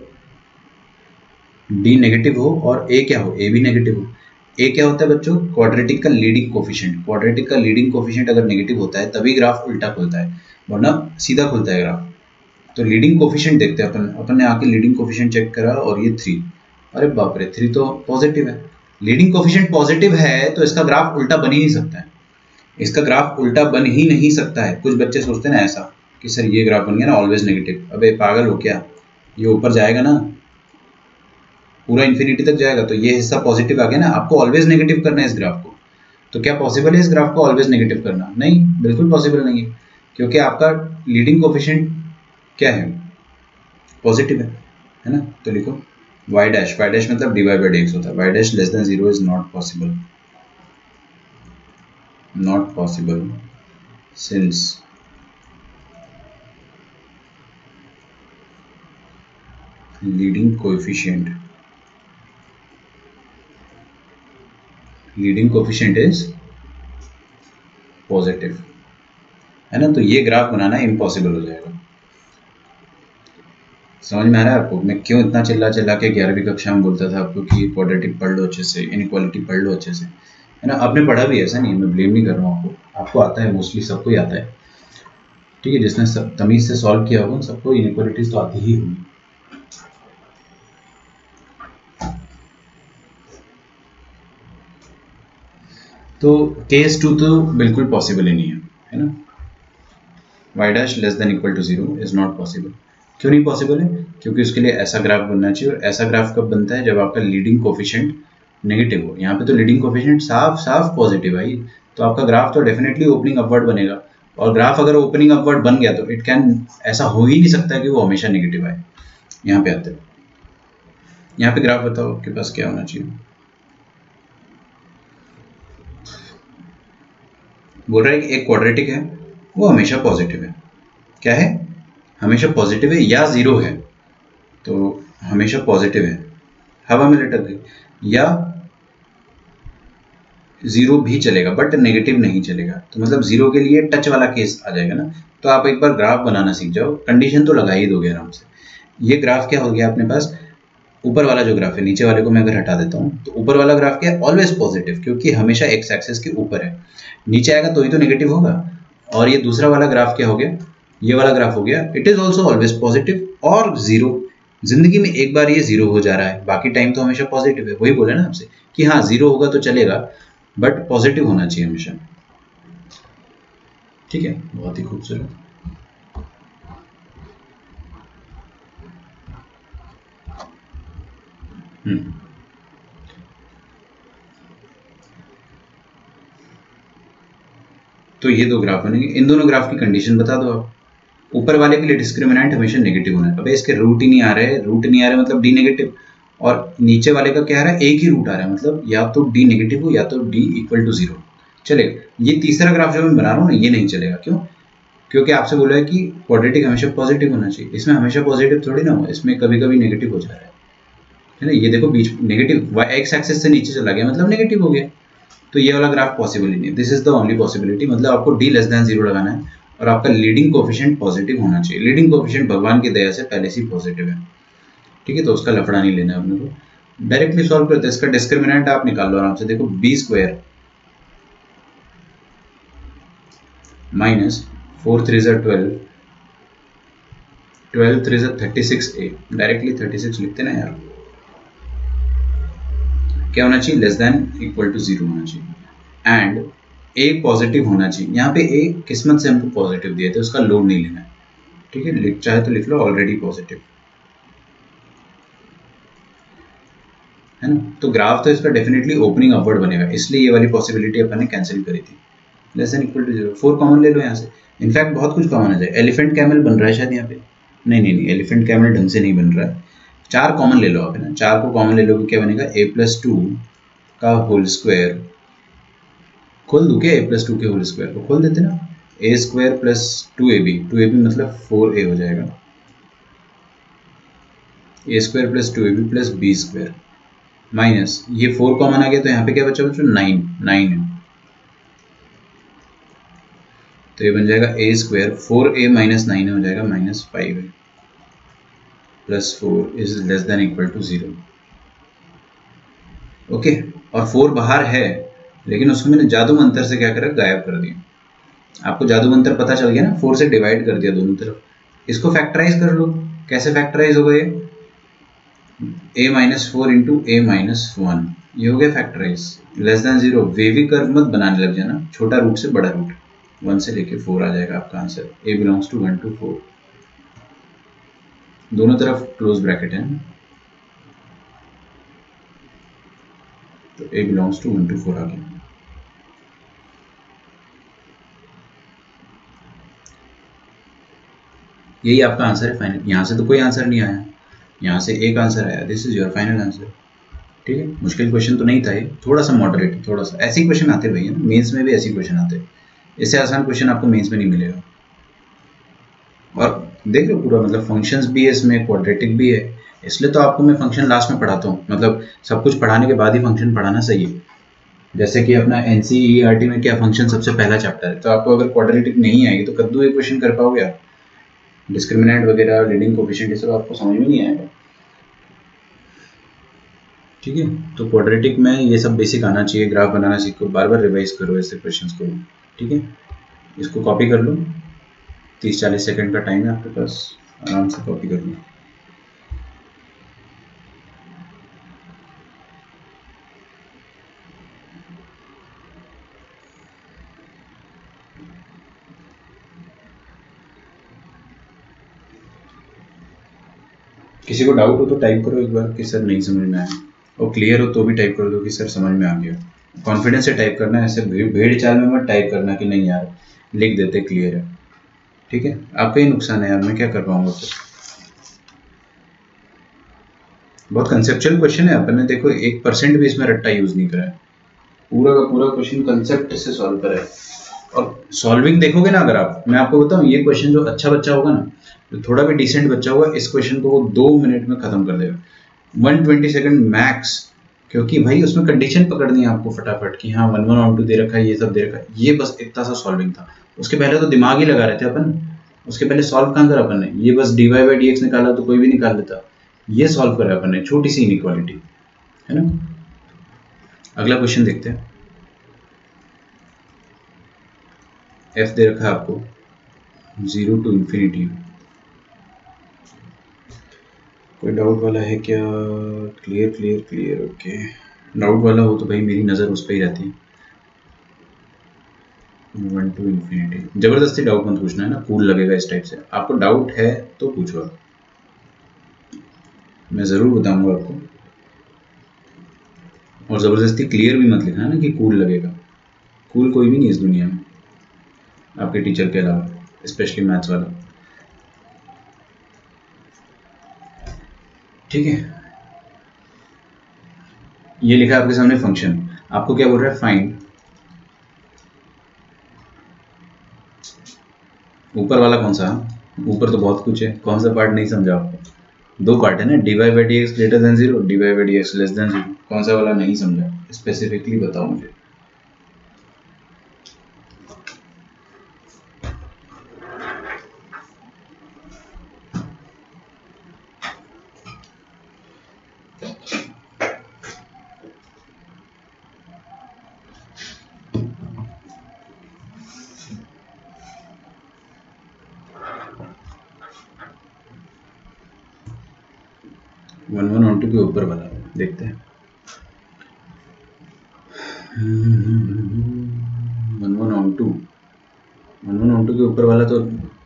डी नेगेटिव हो और ए क्या हो, ए भी नेगेटिव हो। ए क्या होता है बच्चों, क्वाड्रेटिक का लीडिंग कोफिशिएंट। क्वाड्रेटिक का लीडिंग कोफिशिएंट अगर नेगेटिव होता है तभी ग्राफ उल्टा खुलता है, वरना सीधा खुलता है ग्राफ। तो लीडिंग कोफिशिएंट देखते हैं अपन अपन ने आके लीडिंग कोफिशिएंट चेक करा और ये थ्री, अरे बाप रे थ्री तो पॉजिटिव है। लीडिंग कोफिशिएंट पॉजिटिव है तो इसका ग्राफ उल्टा बन ही नहीं सकता है, इसका ग्राफ उल्टा बन ही नहीं सकता है। कुछ बच्चे सोचते हैं ना ऐसा कि सर ये ग्राफ बन गया ना ऑलवेज नेगेटिव, अबे पागल हो क्या, ये ऊपर जाएगा ना पूरा इन्फिनिटी तक जाएगा, तो ये हिस्सा पॉजिटिव आ गया ना, आपको ऑलवेज नेगेटिव करना है इस ग्राफ को। तो क्या पॉसिबल है इस ग्राफ को ऑलवेज नेगेटिव करना, नहीं बिल्कुल पॉसिबल नहीं है, क्योंकि आपका लीडिंग कोफिशिएंट क्या है, पॉजिटिव है, है ना। तो लिखो y डैश, y डैश मतलब dy by dx होता है, y dash less than zero is not possible, not possible since leading coefficient leading coefficient is positive, है ना। तो ये ग्राफ बनाना इम्पॉसिबल हो जाएगा। समझ में आ रहा है आपको मैं क्यों इतना चिल्ला चिल्ला के ग्यारहवीं कक्षा में बोलता था आपको कि क्वाड्रेटिक पढ़ लो अच्छे से, इनइक्वालिटी पढ़ लो अच्छे से, है ना। आपने पढ़ा भी, ऐसा नहीं, मैं ब्लेम नहीं कर रहा हूँ आपको, आपको आता है, मोस्टली सबको ही आता है, ठीक है। जिसने सब तमीज से सॉल्व किया होगा सबको इनइक्वालिटीज तो आती ही होंगी। तो केस टू तो बिल्कुल पॉसिबल ही नहीं है, है ना। y dash less than equal to zero is not possible. क्यों नहीं पॉसिबल है, क्योंकि उसके लिए ऐसा ग्राफ बनना चाहिए, और ऐसा ग्राफ कब बनता है, जब आपका लीडिंग कोफिशिएंट नेगेटिव हो। यहाँ पे तो लीडिंग कोफिशिएंट साफ साफ पॉजिटिव है, तो आपका ग्राफ तो डेफिनेटली ओपनिंग अपवर्ड बनेगा, और ग्राफ अगर ओपनिंग अपवर्ड बन गया तो इट कैन, ऐसा हो ही नहीं सकता कि वो हमेशा नेगेटिव आए। यहाँ पे आते हैं, यहाँ पे ग्राफ बताओ आपके पास क्या होना चाहिए। बोल रहा है कि एक क्वाड्रेटिक है वो हमेशा पॉजिटिव है, क्या है, हमेशा पॉजिटिव है या जीरो है, तो हमेशा पॉजिटिव है, हवा में लटक गई, या जीरो भी चलेगा बट नेगेटिव नहीं चलेगा। तो मतलब जीरो के लिए टच वाला केस आ जाएगा ना। तो आप एक बार ग्राफ बनाना सीख जाओ, कंडीशन तो लगा ही दोगे आराम से। ये ग्राफ क्या हो गया अपने पास, ऊपर वाला जो ग्राफ है, नीचे वाले को मैं अगर हटा देता हूँ तो ऊपर वाला ग्राफ क्या है, ऑलवेज पॉजिटिव, क्योंकि हमेशा एक्स एक्सिस के ऊपर है, नीचे आएगा तो ही तो नेगेटिव होगा। और ये दूसरा वाला ग्राफ क्या हो गया, ये वाला ग्राफ हो गया, it is also always positive और जीरो। जिंदगी में एक बार ये जीरो हो जा रहा है, बाकी टाइम तो हमेशा पॉजिटिव है। वही बोले ना आपसे कि हाँ जीरो होगा तो चलेगा बट पॉजिटिव होना चाहिए हमेशा, ठीक है। बहुत ही खूबसूरत। हम्म तो ये दो ग्राफ बनेंगे, इन दोनों ग्राफ की कंडीशन बता दो आप। ऊपर वाले के लिए डिस्क्रिमिनेंट हमेशा नेगेटिव होना है, अबे इसके रूट ही नहीं आ रहे, रूट नहीं आ रहे मतलब डी नेगेटिव, और नीचे वाले का क्या आ रहा है, एक ही रूट आ रहा है, मतलब या तो डी नेगेटिव हो या तो डी इक्वल टू जीरो चलेगा। ये तीसरा ग्राफ जो मैं बना रहा हूँ ना ये नहीं चलेगा, क्यों, क्योंकि आपसे बोला है कि क्वाड्रेटिक हमेशा पॉजिटिव होना चाहिए, इसमें हमेशा पॉजिटिव थोड़ी ना हो, इसमें कभी कभी नेगेटिव हो जा रहा है, है ना। ये देखो बीच नेगेटिव, एक्स एक्सिस से नीचे चला गया मतलब नेगेटिव हो गया, तो ये वाला ग्राफ पॉसिबल ही नहीं। This is the only possibility, मतलब आपको डी लेस देन जीरो लगाना है और आपका लीडिंग कोफिशिएंट पॉजिटिव होना चाहिए। लीडिंग कोफिशिएंट भगवान की दया से पहले से पॉजिटिव है, ठीक है, तो उसका लफड़ा नहीं लेना है अपने को। डायरेक्टली सॉल्व करते हैं, इसका डिस्क्रिमिनेंट आप निकाल लो आराम से। देखो b square minus four three ज़ा ट्वेल्व, ट्वेल्व थ्री ज़ा thirty six a, directly thirty six लिखते ना यार। क्या होना चाहिए, less than equal to zero होना चाहिए, एंड ए पॉजिटिव होना चाहिए। यहाँ पे ए किस्मत से हमको पॉजिटिव दिए थे, उसका लोड नहीं लेना है, ठीक है, चाहे तो लिख लो ऑलरेडी पॉजिटिव, है ना। तो ग्राफ तो इसका डेफिनेटली ओपनिंग अपवर्ड बनेगा, इसलिए ये वाली पॉसिबिलिटी अपन ने कैंसिल करी थी। Less than equal to zero, four common ले लो यहाँ से, इनफैक्ट बहुत कुछ कॉमन आ जाए। एलिफेंट कैमल बन रहा है शायद यहाँ पे, नहीं नहीं नहीं एलिफेंट कैमल ढंग से नहीं बन रहा है। चार कॉमन ले लो आप, है ना, चार को कॉमन ले लो, क्या बनेगा, ए प्लस टू का होल स्क्वायर, खोल दूं क्या, ए प्लस टू के होल स्क्वायर को खोल देते ना, a square plus two a b, two a b मतलब फोर ए हो जाएगा, a square plus two a b plus b square, minus ये फोर कॉमन आ गया तो यहाँ पे क्या बचा बच्चों, नाइन, नाइन है, तो ये बन जाएगा a square, four a minus nine हो जाएगा minus five a plus four is less than equal to zero. Okay, और फोर बाहर है लेकिन उसको मैंने जादू मंत्र से क्या करा, गायब कर दिया। आपको जादू मंत्र पता चल गया ना, फोर से डिवाइड कर दिया दोनों तरफ। इसको फैक्टराइज कर लो, कैसे फैक्टराइज हो गए, a minus four into a minus one, ये हो गया factorise. Less than zero, wavy curve मत बनाने लग जाना, छोटा रूट से बड़ा रूट, वन से लेके फोर आ जाएगा आपका answer. A belongs to one two four, दोनों तरफ क्लोज ब्रैकेट है, तो a belongs to one two four आ गया। यही आपका आंसर है फाइनल। यहाँ से तो कोई आंसर नहीं आया, यहाँ से एक आंसर आया, this is your final answer. ठीक है, मुश्किल क्वेश्चन तो नहीं था ये, थोड़ा सा मॉडरेट, थोड़ा सा ऐसे क्वेश्चन आते भैया, मेंस में भी ऐसे क्वेश्चन आते हैं, इससे आसान क्वेश्चन आपको मेंस में नहीं मिलेगा। और देख लो पूरा, मतलब फंक्शंस भी है इसमें, क्वाड्रेटिक भी है, इसलिए तो आपको मैं फंक्शन लास्ट में पढ़ाता हूँ, मतलब सब कुछ पढ़ाने के बाद ही फंक्शन पढ़ाना सही है। जैसे कि अपना एनसीईआरटी में क्या फंक्शन सबसे पहला चैप्टर है, तो आपको अगर क्वाड्रेटिक नहीं आएगी तो कद्दू एक क्वेश्चन कर पाओगे आप, डिस्क्रिमिनेंट वगैरह, लीडिंग कोफिशिएंट, ये सब आपको समझ में नहीं आएगा। ठीक है, तो क्वाड्रेटिक में ये सब बेसिक आना चाहिए, ग्राफ बनाना सीखो, बार बार रिवाइज करो ऐसे क्वेश्चंस को। ठीक है, इसको कॉपी कर लो, तीस चालीस सेकंड का टाइम है आपके पास, आराम से कॉपी कर लो। किसी को डाउट हो तो टाइप करो एक बार कि सर नहीं समझ में आया, और क्लियर हो तो भी टाइप कर दो कि सर समझ में आ गया। कॉन्फिडेंस से टाइप करना है, ऐसे भेड़ चाल में मत टाइप करना कि नहीं यार लिख देते क्लियर है। ठीक है, आपका ही नुकसान है यार, मैं क्या कर पाऊंगा फिर। बहुत कंसेप्चुअल क्वेश्चन है, अपन ने देखो एक परसेंट भी इसमें रट्टा यूज नहीं करा है, पूरा का पूरा क्वेश्चन कंसेप्ट से सॉल्व करा है। और सॉल्विंग देखोगे ना अगर आप, मैं आपको बताऊं, ये क्वेश्चन जो अच्छा बच्चा होगा ना, जो थोड़ा भी डिसेंट बच्चा होगा, इस क्वेश्चन को वो दो मिनट में खत्म कर देगा, वन ट्वेंटी सेकंड मैक्स, क्योंकि भाई उसमें कंडीशन पकड़नी है आपको फटाफट कि हाँ वन वन वन टू दे रखा है, ये सब दे रखा है, ये बस इतना सा सॉल्विंग था। उसके पहले तो दिमाग ही लगा रहे थे अपन, उसके पहले सॉल्व कहाँ करा अपन ने, ये बस d y by d x निकाला तो कोई भी निकाल लेता, ये सॉल्व करा अपन ने, छोटी सी इनइक्वालिटी है ना। अगला क्वेश्चन देखते हैं, एफ दे रखा है आपको जीरो टू इंफिनिटी। कोई डाउट वाला है क्या? Clear clear clear, okay. Doubt वाला हो तो भाई मेरी नज़र उस पर ही रहती है, वन टू इंफिनिटी। जबरदस्ती डाउट मत पूछना है ना, कूल लगेगा इस टाइप से। आपको डाउट है तो पूछो, मैं ज़रूर बताऊंगा आपको, और ज़बरदस्ती क्लियर भी मत लिखना ना कि कूल लगेगा। कूल कोई भी नहीं इस दुनिया में आपके टीचर के अलावा, स्पेशली मैथ्स वाला। ठीक है, ये लिखा है आपके सामने फंक्शन, आपको क्या बोल रहा है, फाइंड। ऊपर वाला कौन सा, ऊपर तो बहुत कुछ है, कौन सा पार्ट नहीं समझा आपको? दो पार्ट है ना, d y by d x greater than zero, d y by d x less than zero, कौन सा वाला नहीं समझा स्पेसिफिकली बताओ मुझे। वन वन वन टू के ऊपर वाला देखते हैं, one one one two one one one two के ऊपर वाला, तो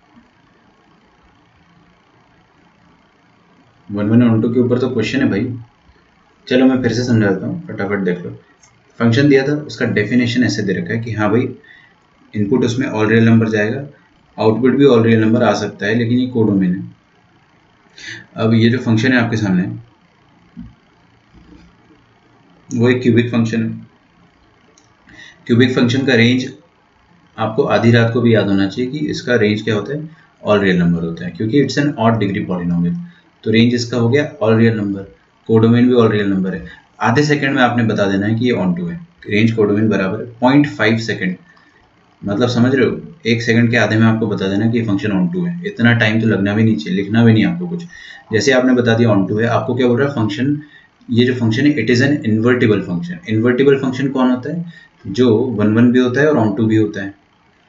वन वन वन टू के ऊपर तो क्वेश्चन है भाई। चलो मैं फिर से समझा देता हूँ, फटाफट देख लो। फंक्शन दिया था, उसका डेफिनेशन ऐसे दे रखा है कि हाँ भाई इनपुट उसमें ऑल रियल नंबर जाएगा, आउटपुट भी ऑल रियल नंबर आ सकता है, लेकिन ये कोडोमेन है। अब ये जो फंक्शन है आपके सामने, वो एक क्यूबिक फंक्शन है। क्यूबिक फंक्शन का रेंज आपको आधी रात को भी याद होना चाहिए कि इसका रेंज क्या होता है, ऑल रियल नंबर होता है, क्योंकि it's an odd degree polynomial. तो रेंज इसका हो गया ऑल रियल नंबर, कोडोमेन भी ऑल रियल नंबर है। आधे सेकंड में आपने बता देना है कि ये ऑन टू है। रेंज कोडोमेन बराबर है पॉइंट फाइव सेकेंड, मतलब समझ रहे हो, एक सेकंड के आधे में आपको बता देना कि फंक्शन ऑन टू है, इतना टाइम तो लगना भी नहीं चाहिए, लिखना भी नहीं आपको कुछ। जैसे आपने बता दिया ऑन टू है, आपको क्या बोल रहा है फंक्शन, ये जो फंक्शन है it is an invertible function. Invertible function कौन होता है? जो वन वन भी होता है और ऑन टू भी होता है।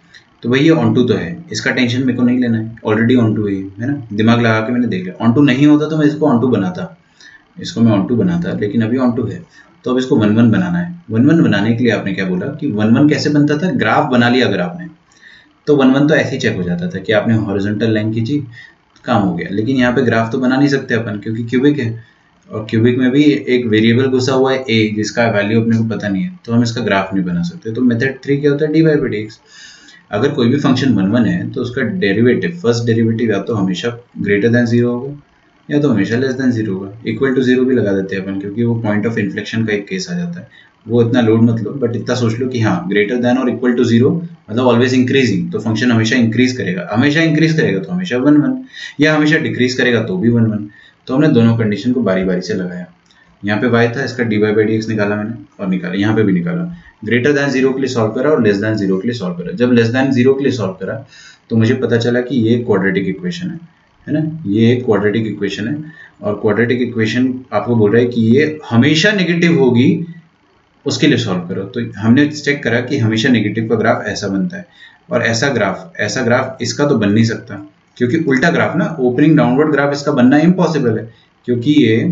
तो भाई ये ऑन टू तो है, इसका टेंशन मेरे को नहीं लेना है, ऑलरेडी ऑन टू है है ना, दिमाग लगा के मैंने देख लिया। ऑन टू नहीं होता तो मैं इसको ऑन टू बनाता, इसको मैं ऑन टू बनाता, लेकिन अभी ऑन टू है तो अब इसको वन वन बनाना है। वन वन बनाने के लिए आपने क्या बोला कि वन वन कैसे बनता था, ग्राफ बना लिया अगर आपने, तो वन वन तो ऐसे ही चेक हो जाता था कि आपने हॉरिजॉन्टल लाइन खींची, काम हो गया। लेकिन यहाँ पे ग्राफ तो बना नहीं सकते अपन, क्योंकि क्यूबिक है, और क्यूबिक में भी एक वेरिएबल घुसा हुआ है ए, जिसका वैल्यू अपने को पता नहीं है, तो हम इसका ग्राफ नहीं बना सकते। तो मेथड थ्री क्या होता है, d y by d x. अगर कोई भी फंक्शन वन वन है तो उसका डेरिवेटिव, फर्स्ट डेरिवेटिव या तो हमेशा ग्रेटर देन जीरो होगा या तो हमेशा लेस देन जीरो होगा। इक्वल टू जीरो भी लगा देते हैं अपन, क्योंकि वो पॉइंट ऑफ इन्फ्लेक्शन का एक केस आ जाता है, वो इतना लोड मत लो, बट इतना सोच लो कि हाँ ग्रेटर देन और इक्वल टू जीरो मतलब ऑलवेज इंक्रीजिंग, तो फंक्शन हमेशा इंक्रीज करेगा, हमेशा इंक्रीज करेगा तो हमेशा वन वन, या हमेशा डिक्रीज करेगा तो भी वन वन। तो हमने दोनों कंडीशन को बारी बारी से लगाया। यहाँ पे y था, इसका d y by d x निकाला मैंने और निकाला, यहाँ पे भी निकाला। ग्रेटर दैन जीरो के लिए सॉल्व करा और लेस दैन जीरो के लिए सॉल्व करा। जब लेस दैन जीरो के लिए सॉल्व करा तो मुझे पता चला कि ये क्वाड्रेटिक इक्वेशन है, है ना, ये एक क्वाड्रेटिक इक्वेशन है। और क्वाड्रेटिक इक्वेशन आपको बोल रहा है कि ये हमेशा नेगेटिव होगी, उसके लिए सॉल्व करो। तो हमने चेक करा कि हमेशा नेगेटिव का ग्राफ ऐसा बनता है, और ऐसा ग्राफ ऐसा ग्राफ इसका तो बन नहीं सकता, क्योंकि उल्टा ग्राफ ना, ओपनिंग डाउनवर्ड ग्राफ इसका बनना इम्पॉसिबल है, क्योंकि ये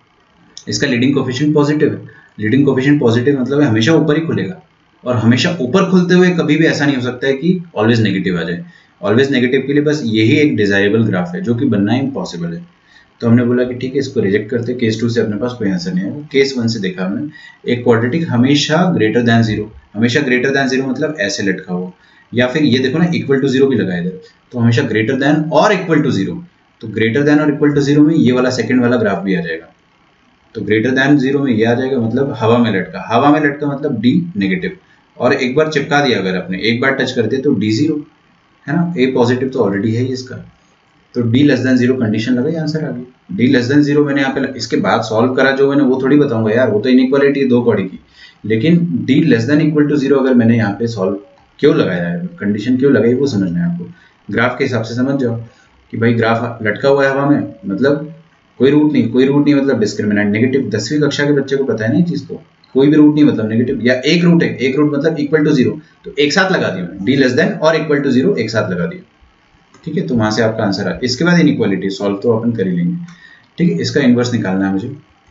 इसका लीडिंग कोफिशिएंट पॉजिटिव है। लीडिंग कोफिशिएंट पॉजिटिव मतलब है हमेशा ऊपर ही खुलेगा, और हमेशा ऊपर खुलते हुए कभी भी ऐसा नहीं हो सकता है कि ऑलवेज नेगेटिव आ जाए। ऑलवेज नेगेटिव के लिए बस यही एक डिजायरेबल ग्राफ है, जो कि बनना इम्पॉसिबल है। तो हमने बोला कि ठीक है, इसको रिजेक्ट करते, केस टू से अपने पास कोई आंसर नहीं आएगा। केस वन से देखा हमने, एक क्वाड्रेटिक हमेशा ग्रेटर दैन जीरो, हमेशा ग्रेटर दैन जीरो मतलब ऐसे लटका हुआ, या फिर ये देखो ना इक्वल टू जीरो भी लगाया इधर, तो हमेशा ग्रेटर दैन और इक्वल टू जीरो। तो ग्रेटर दैन और इक्वल टू जीरो में ये वाला सेकंड वाला ग्राफ भी आ जाएगा। तो ग्रेटर दैन जीरो में ये आ जाएगा, मतलब हवा में लटका, हवा में लटका मतलब डी नेगेटिव, और एक बार चिपका दिया अगर आपने, एक बार टच कर दिया तो डी जीरो, है ना, ए पॉजिटिव तो ऑलरेडी है ही इसका। तो D less than zero condition लगाई, आंसर आ गया। डी लेस देन जीरो मैंने यहाँ पे इसके बाद सॉल्व करा, जो मैंने वो थोड़ी बताऊंगा यार, वो तो इनइक्वालिटी है दो कौड़ी की। लेकिन D less than equal to zero अगर मैंने यहाँ पे सॉल्व क्यों लगाया है, कंडीशन क्यों लगाई, वो समझना है आपको। ग्राफ के हिसाब से समझ जाओ कि भाई ग्राफ लटका हुआ है हवा में, मतलब कोई रूट नहीं, कोई रूट नहीं मतलब डिस्क्रिमिनेंट नेगेटिव। दसवीं कक्षा के बच्चे को पता है ना ये चीज, तो कोई भी रूट नहीं मतलब नेगेटिव, या एक रूट है, एक रूट मतलब इक्वल टू जीरो, तो एक साथ लगा दिया मैंने, डी लेस देन और इक्वल टू जीरो एक साथ लगा दिया, ठीक है। तो वहां से आपका आंसर आ, इसके बाद इनइक्वालिटी सॉल्व तो अपन कर ही लेंगे, ठीक है। इसका इनवर्स निकालना है मुझे,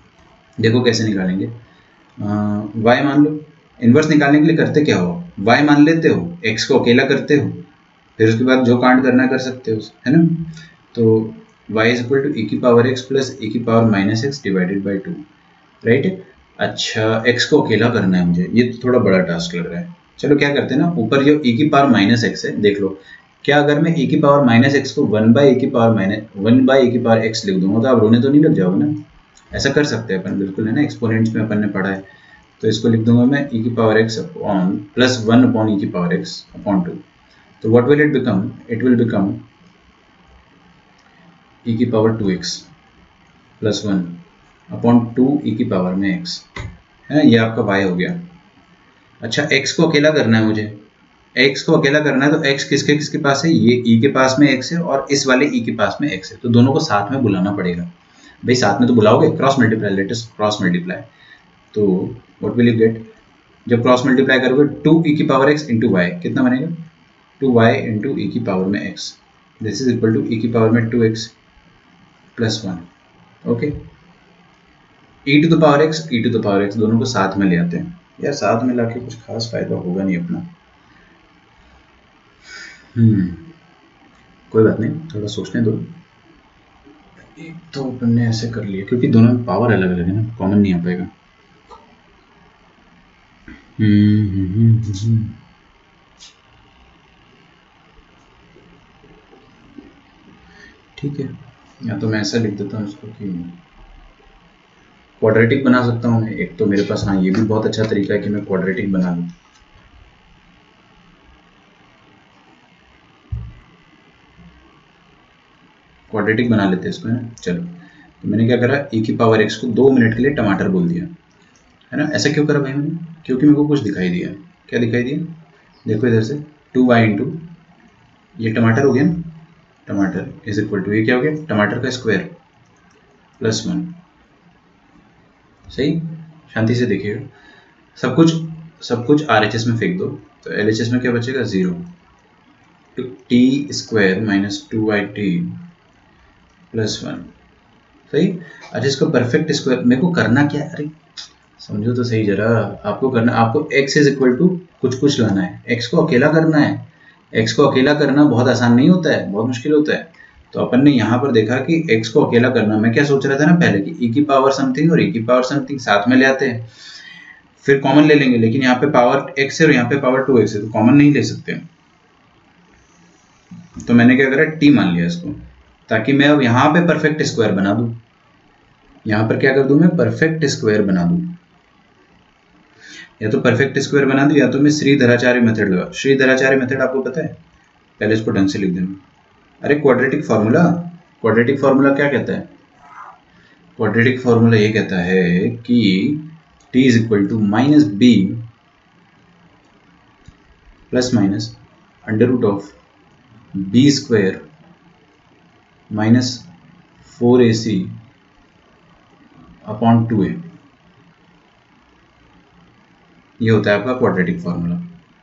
देखो कैसे निकालेंगे। वाई मान लो, इनवर्स निकालने के लिए करते क्या हो, वाई मान लेते हो, एक्स को अकेला करते हो, फिर उसके बाद जो कांड करना कर सकते हो, है ना। तो y is equal to e की पावर x प्लस ई की power minus x divided by two, right. अच्छा, x को अकेला करना है मुझे, ये थोड़ा बड़ा टास्क लग रहा है। चलो क्या करते हैं ना, ऊपर जो e की पावर माइनस एक्स है, देख लो, क्या अगर मैं e की पावर माइनस एक्स को वन बाई e की power minus one by e की पावर x लिख दूंगा तो आप रोने तो नहीं लग जाओगे ना। ऐसा कर सकते हैं अपन, बिल्कुल, है ना, एक्सपोनेंट्स में अपन ने पढ़ा है। तो इसको लिख दूंगा मैं e की power x upon plus one upon e की पावर x अपॉन टू। तो what will it become, it will become e की power two x plus one upon two e की पावर में x, है ना, ये आपका y हो गया। अच्छा, x को अकेला करना है मुझे, x को अकेला करना है तो x किसके किसके पास है, ये e के पास में x है और इस वाले e के पास में x है, तो दोनों को साथ में बुलाना पड़ेगा। भाई साथ में तो बुलाओगे, cross multiply, let us cross multiply. तो व्हाट विल यू गेट, जब क्रॉस मल्टीप्लाई करोगे टू e की पावर x इंटू वाई, कितना बनेगा, टू वाई इंटू e की पावर में x, this is equal to e की पावर में two x plus one, okay. e to the power x, e to the power x दोनों को साथ में ले आते हैं। यार साथ में लाके कुछ खास फायदा होगा नहीं अपना, हम्म कोई बात नहीं, थोड़ा सोचने दो। एक तो अपन ने ऐसे कर लिया, क्योंकि दोनों में पावर अलग अलग है ना, कॉमन नहीं आ पाएगा। हम्म हम्म हम्म ठीक है, या तो मैं ऐसा लिख देता हूँ इसको कि क्वाड्रेटिक बना सकता हूँ मैं एक, तो मेरे पास, हाँ ये भी बहुत अच्छा तरीका है कि मैं क्वाड्रेटिक बना लूँ। क्वाड्रेटिक बना लेते हैं इसको, है ना। चलो, तो मैंने क्या करा, e की पावर x को दो मिनट के लिए टमाटर बोल दिया, है ना। ऐसा क्यों करा भाई मैंने, क्योंकि मेरे को कुछ दिखाई दिया। क्या दिखाई दिया, देखो इधर से, टू वाई इंटू ये टमाटर हो गया ना, टमाटर इज इक्वल टू ये क्या हो गया, टमाटर का स्क्वायर प्लस वन। सही, शांति से देखिएगा, सब कुछ सब कुछ आरएचएस में फेंक दो, तो एलएचएस में क्या बचेगा, जीरो, तो t square minus two i t plus one. सही। अच्छा, इसको परफेक्ट स्क्वायर मेरे को करना क्या है, अरे समझो तो सही जरा, आपको करना, आपको x इज इक्वल टू कुछ कुछ लाना है, x को अकेला करना है। x को अकेला करना बहुत आसान नहीं होता है, बहुत मुश्किल होता है। तो अपन ने यहाँ पर देखा कि x को अकेला करना, मैं क्या सोच रहा था ना पहले कि e की पावर समथिंग और e की पावर समथिंग साथ में ले आते हैं, फिर कॉमन ले लेंगे, लेकिन यहाँ पे पावर x है और यहाँ पे पावर टू एक्स है, तो कॉमन नहीं ले सकते। तो मैंने क्या करा, t मान लिया इसको, ताकि मैं अब यहाँ पे परफेक्ट स्क्वायर बना दूं। यहाँ पर क्या कर दूं, मैं परफेक्ट स्क्वायर बना दूं, या तो परफेक्ट स्क्वायर बना दूं या तो मैं श्रीधराचार्य मेथड लगा। श्रीधराचार्य मेथड आपको पता है, पहले इसको ढंग से लिख देना। अरे क्वाड्रेटिक फार्मूला, क्वाड्रेटिक फार्मूला क्या कहता है, क्वाड्रेटिक फार्मूला ये कहता है कि t is equal to minus b plus minus under root of b square minus four a c upon two a. ये होता है आपका क्वाड्रेटिक फार्मूला।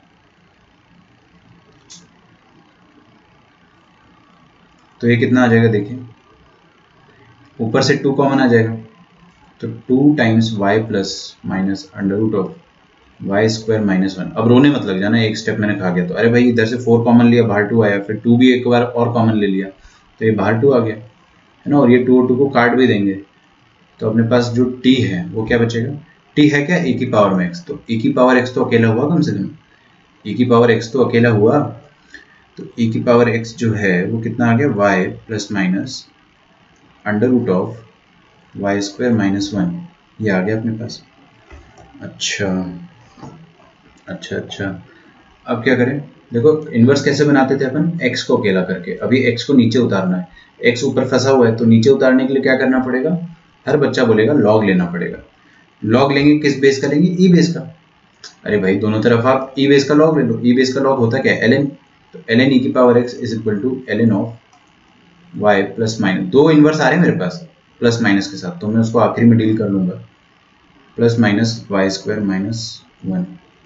तो ये कितना आ जाएगा, देखिए ऊपर से टू कॉमन आ जाएगा, तो two times y plus minus under root of y square minus one. अब रोने मत लग जाना, एक स्टेप मैंने खा गया तो, अरे भाई इधर से फोर कॉमन लिया, बाहर टू आया, फिर टू भी एक बार और कॉमन ले लिया, तो ये बाहर टू आ गया है ना, और ये टू और टू को काट भी देंगे, तो अपने पास जो t है वो क्या बचेगा, t है क्या, e की पावर में x, तो e की पावर x तो अकेला हुआ, कम से कम e की पावर x तो अकेला हुआ, तो e की पावर x जो है वो कितना आ गया, y plus minus under root of y square minus one, ये आ गया अपने पास। अच्छा अच्छा अच्छा, अब क्या करें, देखो इन्वर्स कैसे बनाते थे अपन, x को अकेला करके, अभी x को नीचे उतारना है, x ऊपर फंसा हुआ है, तो नीचे उतारने के लिए क्या करना पड़ेगा, हर बच्चा बोलेगा लॉग लेना पड़ेगा। लॉग लेंगे किस बेस का लेंगे, ई बेस का। अरे भाई दोनों तरफ आप ई बेस का लॉग ले लो, ई बेस का लॉग होता क्या है, ln, तो ln e की power x is equal to ln of y plus minus, दो इन्वर्स आ रहे हैं मेरे पास प्लस माइनस के साथ, तो मैं उसको आखिरी में डील कर लूंगा, plus minus y square minus one.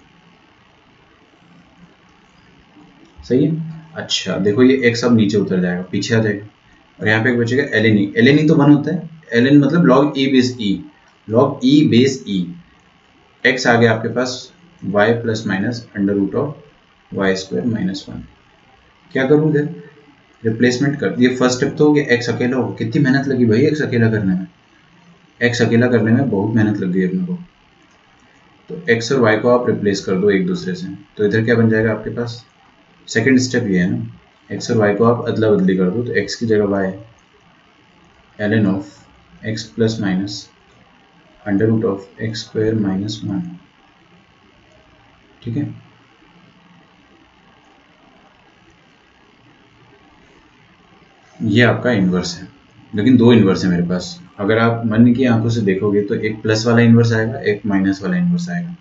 सही है। अच्छा देखो ये x अब नीचे उतर जाएगा, पीछे आ जाएगा, और यहाँ पे एक बचेगा ln e, ln e तो वन होता है, ln मतलब log e base e, log e base e, x आ गया आपके पास y plus minus under root of y square minus one. क्या करूँ इधर, रिप्लेसमेंट कर दिए, फर्स्ट स्टेप तो हो गया, x अकेला हो, कितनी मेहनत लगी भाई x अकेला करने में, x अकेला करने में बहुत मेहनत लग गई अपने को। तो x और y को आप रिप्लेस कर दो एक दूसरे से, तो इधर क्या बन जाएगा आपके पास, सेकेंड स्टेप ये है ना, x और y को आप अदला बदली कर दो, तो x की जगह y, ln of x plus minus under root of x square minus one. ठीक है, ये आपका इन्वर्स है, लेकिन दो इन्वर्स है मेरे पास। अगर आप मन की आंखों से देखोगे तो एक प्लस वाला इन्वर्स आएगा, एक माइनस वाला इन्वर्स आएगा।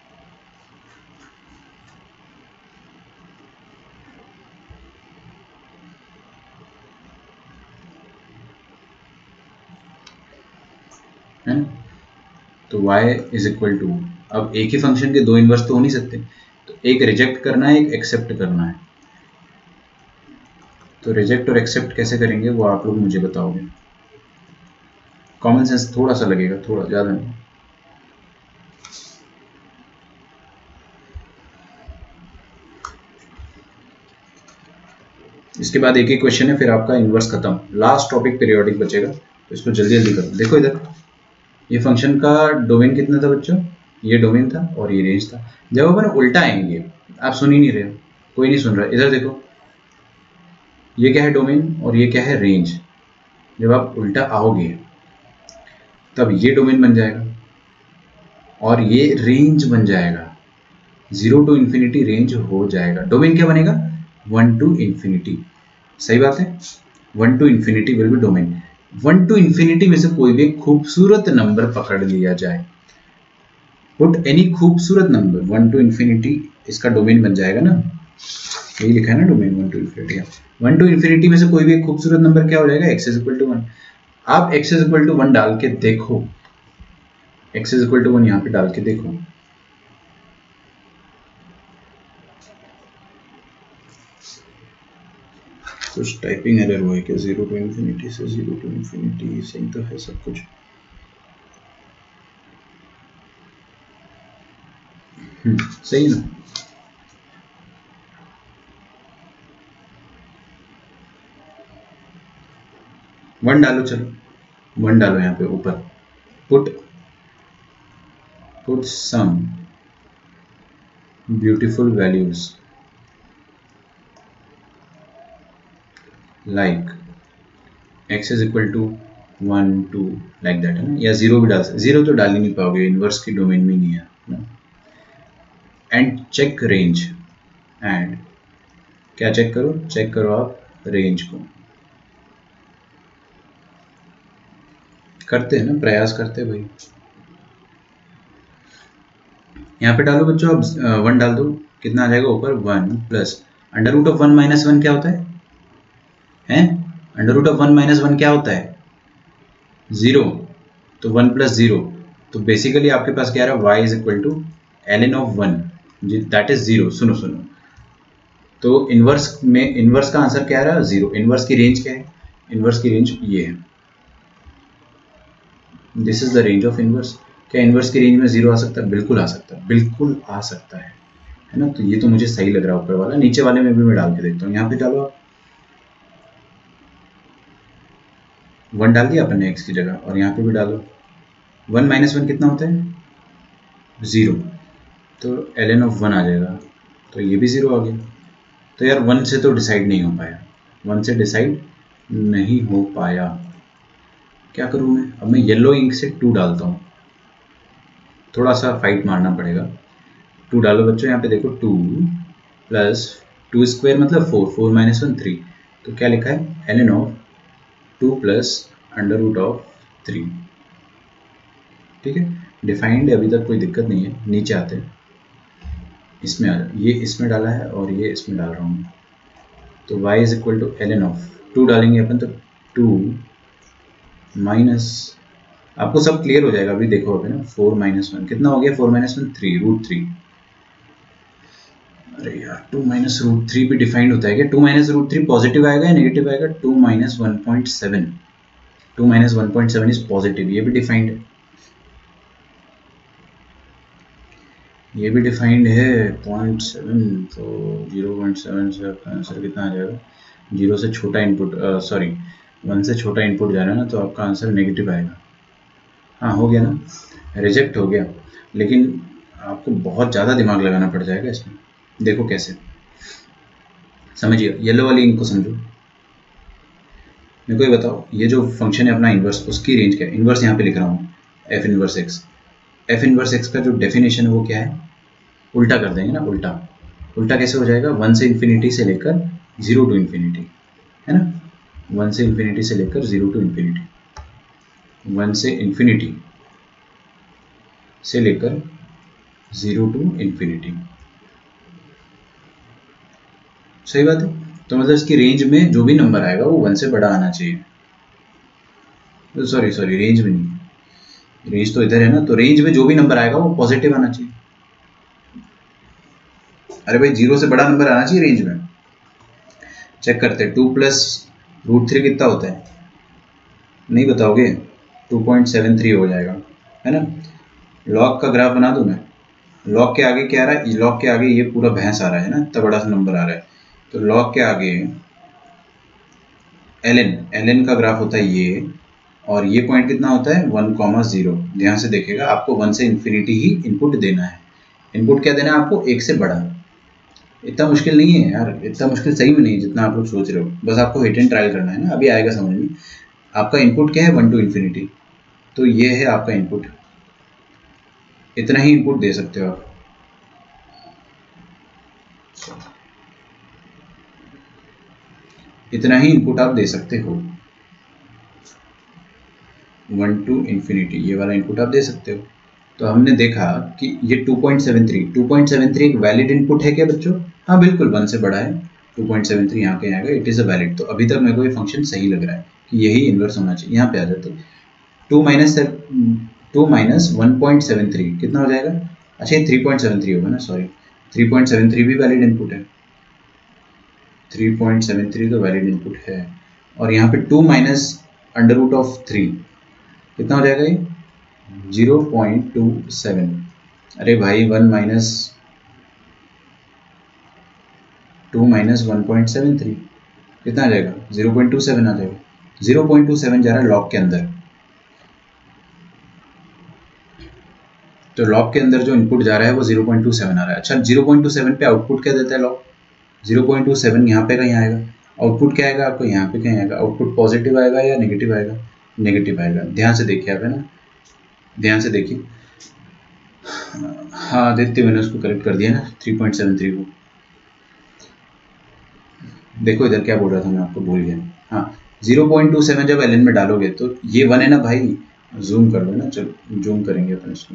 है ना, तो y इज इक्वल टू, अब एक ही फंक्शन के दो इन्वर्स तो हो नहीं सकते, तो एक रिजेक्ट करना है, एक एक्सेप्ट करना है। तो रिजेक्ट और एक्सेप्ट कैसे करेंगे वो आप लोग मुझे बताओगे, कॉमन सेंस थोड़ा सा लगेगा, थोड़ा ज़्यादा नहीं। इसके बाद एक ही क्वेश्चन है, फिर आपका इन्वर्स खत्म, लास्ट टॉपिक पीरियोडिक बचेगा, तो इसको जल्दी जल्दी करो। देखो इधर ये फंक्शन का डोमेन कितना था बच्चों, ये डोमेन था और ये रेंज था। जब अपन उल्टा आएंगे, आप सुन ही नहीं रहे हो, कोई नहीं सुन रहा, इधर देखो ये क्या है डोमेन और ये क्या है रेंज। जब आप उल्टा आओगे तब ये डोमेन बन जाएगा और ये रेंज बन जाएगा, जीरो टू इन्फिनिटी रेंज हो जाएगा। डोमेन क्या बनेगा, वन टू इन्फिनिटी। सही बात है, one to infinity will be domain. One to infinity में से कोई भी खूबसूरत नंबर पकड़ लिया जाए, पुट एनी खूबसूरत नंबर, वन टू इन्फिनिटी इसका डोमेन बन जाएगा ना। यही लिखा है ना domain one to infinity. One to infinity में से कोई भी एक खूबसूरत नंबर क्या हो जाएगा, x is equal to one. आप x is equal to one डाल के देखो, x is equal to one यहाँ पे डाल के देखो, कुछ टाइपिंग एरर हुआ है क्या, जीरो टू इन्फिनिटी से जीरो टू इन्फिनिटी सही तो है सब कुछ। हम्म सही ना, वन डालो, चलो वन डालो यहाँ पे ऊपर, put put some beautiful values like x is equal to one two like that है ना, या जीरो भी डाल सकते, जीरो तो डाल ही नहीं पाओगे, इनवर्स की डोमेन में नहीं है ना। एंड चेक रेंज, एंड क्या चेक करो, चेक करो आप रेंज को, करते हैं ना, प्रयास करते हैं भाई। यहाँ पे डालो बच्चों, अब वन डाल दो, कितना आ जाएगा ऊपर, one plus under root of one minus one क्या होता है, हैं under root of one minus one क्या होता है, जीरो, तो वन प्लस जीरो, तो बेसिकली आपके पास क्या आ रहा है, y is equal to l N of one, that is zero. सुनो सुनो, तो इनवर्स में इनवर्स का आंसर क्या आ रहा है, जीरो। इनवर्स की रेंज क्या है, इनवर्स की रेंज ये है, this is the range of inverse. क्या इनवर्स की रेंज में जीरो आ सकता है, बिल्कुल आ सकता है, बिल्कुल आ सकता है, है ना। तो ये तो मुझे सही लग रहा है ऊपर वाला, नीचे वाले में भी मैं डाल के देखता हूँ। यहाँ पे डालो आप, वन डाल दिया अपन ने एक्स की जगह, और यहाँ पे भी डालो, वन माइनस वन कितना होता है, जीरो, तो एल एन ऑफ वन आ जाएगा, तो ये भी जीरो आ गया। तो यार वन से तो डिसाइड नहीं हो पाया, वन से डिसाइड नहीं हो पाया, क्या करूँ मैं, अब मैं येलो इंक से टू डालता हूँ, थोड़ा सा फाइट मारना पड़ेगा। टू डालो बच्चों, यहाँ पे देखो, टू प्लस टू स्क्वायर मतलब four, four minus one three, तो क्या लिखा है, l N of two plus under root of three, ठीक है, डिफाइंड है, अभी तक कोई दिक्कत नहीं है। नीचे आते हैं, इसमें आ ये इसमें डाला है और ये इसमें डाल रहा हूँ, तो y is equal to l N of two डालेंगे अपन, तो टू माइनस, आपको सब क्लियर हो जाएगा अभी, देखो अभी ना, फोर माइनस वन कितना हो गया, four minus one three, root three. अरे यार टू माइनस रूट थ्री भी डिफाइंड होता है क्या, two minus root three positive आएगा या नेगेटिव आएगा, two minus one point seven, two minus one point seven is positive, ये भी डिफाइंड है, ये भी डिफाइंड है, पॉइंट सेवन, तो जीरो पॉइंट सेवन से आपका आंसर कितना आ जाएगा, जीरो से छोटा इनपुट, सॉरी वन से छोटा इनपुट जा रहा है ना, तो आपका आंसर नेगेटिव आएगा। हाँ हो गया ना, रिजेक्ट हो गया, लेकिन आपको बहुत ज़्यादा दिमाग लगाना पड़ जाएगा इसमें। देखो कैसे, समझिए, येलो वाली इंक को समझो, मेरे को ये बताओ, ये जो फंक्शन है अपना इनवर्स, उसकी रेंज क्या है, इनवर्स यहाँ पे लिख रहा हूँ, f inverse x, F inverse x का जो डेफिनेशन है वो क्या है, उल्टा कर देंगे ना, उल्टा उल्टा कैसे हो जाएगा, वन से इन्फिनिटी से लेकर जीरो टू इन्फिनिटी, है ना, वन से इन्फिनिटी से लेकर जीरो टू इन्फिनिटी, वन से इन्फिनिटी से लेकर जीरो टू इन्फिनिटी, सही बात है। तो मतलब इसकी रेंज में जो भी नंबर आएगा वो वन से बड़ा आना चाहिए, सॉरी सॉरी रेंज में नहीं, रेंज तो इधर है ना, तो रेंज में जो भी नंबर आएगा वो पॉजिटिव आना चाहिए। अरे भाई जीरो से बड़ा नंबर आना चाहिए रेंज में। चेक करते हैं, टू प्लस रूट थ्री कितना होता है, नहीं बताओगे, टू पॉइंट सेवन थ्री हो जाएगा, है ना। लॉग का ग्राफ बना दूं मैं, लॉग के आगे क्या आ रहा है, लॉग के आगे ये पूरा भैंस आ रहा है ना, इतना बड़ा सा नंबर आ रहा है, तो लॉग के आगे एल एन, एल एन का ग्राफ होता है ये, और ये पॉइंट कितना होता है, वन कॉमा जीरो। ध्यान से देखिएगा, आपको वन से इन्फिनिटी ही इनपुट देना है। इनपुट क्या देना है आपको, एक से बड़ा। इतना मुश्किल नहीं है यार, इतना मुश्किल सही में नहीं जितना आप लोग सोच रहे हो, बस आपको हिट एंड ट्रायल करना है ना, अभी आएगा समझ में। आपका इनपुट क्या है, वन टू इन्फिनिटी, तो ये है आपका इनपुट, इतना ही इनपुट दे सकते हो आप। इतना ही इनपुट आप दे सकते हो, वन टू इन्फिनिटी, ये वाला इनपुट आप दे सकते हो। तो हमने देखा कि ये two point seven three, two point seven three एक वैलिड इनपुट है क्या बच्चों, हाँ बिल्कुल वन से बड़ा है, टू पॉइंट सेवन थ्री यहाँ पे आएगा, इट इज़ अ वैलिड। तो अभी तक मेरे को ये फंक्शन सही लग रहा है कि यही इन्वर्स होना चाहिए। यहाँ पे आ जाते two minus two minus one point seven three कितना हो जाएगा? अच्छा ये थ्री पॉइंट सेवन थ्री होगा ना, sorry three point seven three भी वैलिड इनपुट है, थ्री पॉइंट सेवन थ्री तो वैलिड इनपुट है। और यहाँ पे two minus under root of three कितना हो जाएगा ये? Zero point two seven. अरे भाई one minus two minus one point seven three कितना आ जाएगा? जीरो पॉइंट टू सेवन आ जाएगा। जीरो पॉइंट टू सेवन जा रहा है लॉग के अंदर, तो लॉग के अंदर जो इनपुट जा रहा है वो जीरो पॉइंट टू सेवन आ रहा है। अच्छा जीरो पॉइंट टू सेवन पे आउटपुट क्या देता है log? Zero point two seven यहाँ पे कहीं आएगा, आउटपुट क्या आएगा आपको? यहाँ पे कहीं आएगा। आउटपुट पॉजिटिव आएगा या नेगेटिव आएगा? नेगेटिव आएगा। ध्यान से देखिए आप, है ना, ध्यान से देखिए। हाँ आदित्य मैंने उसको करेक्ट कर दिया ना, थ्री पॉइंट सेवन थ्री को। देखो इधर क्या बोल रहा था मैं, आपको भूल गया। हाँ जीरो पॉइंट टू सेवन जब एल एन में डालोगे तो ये वन है ना भाई, जूम कर लो ना, चलो जूम करेंगे अपन इसको।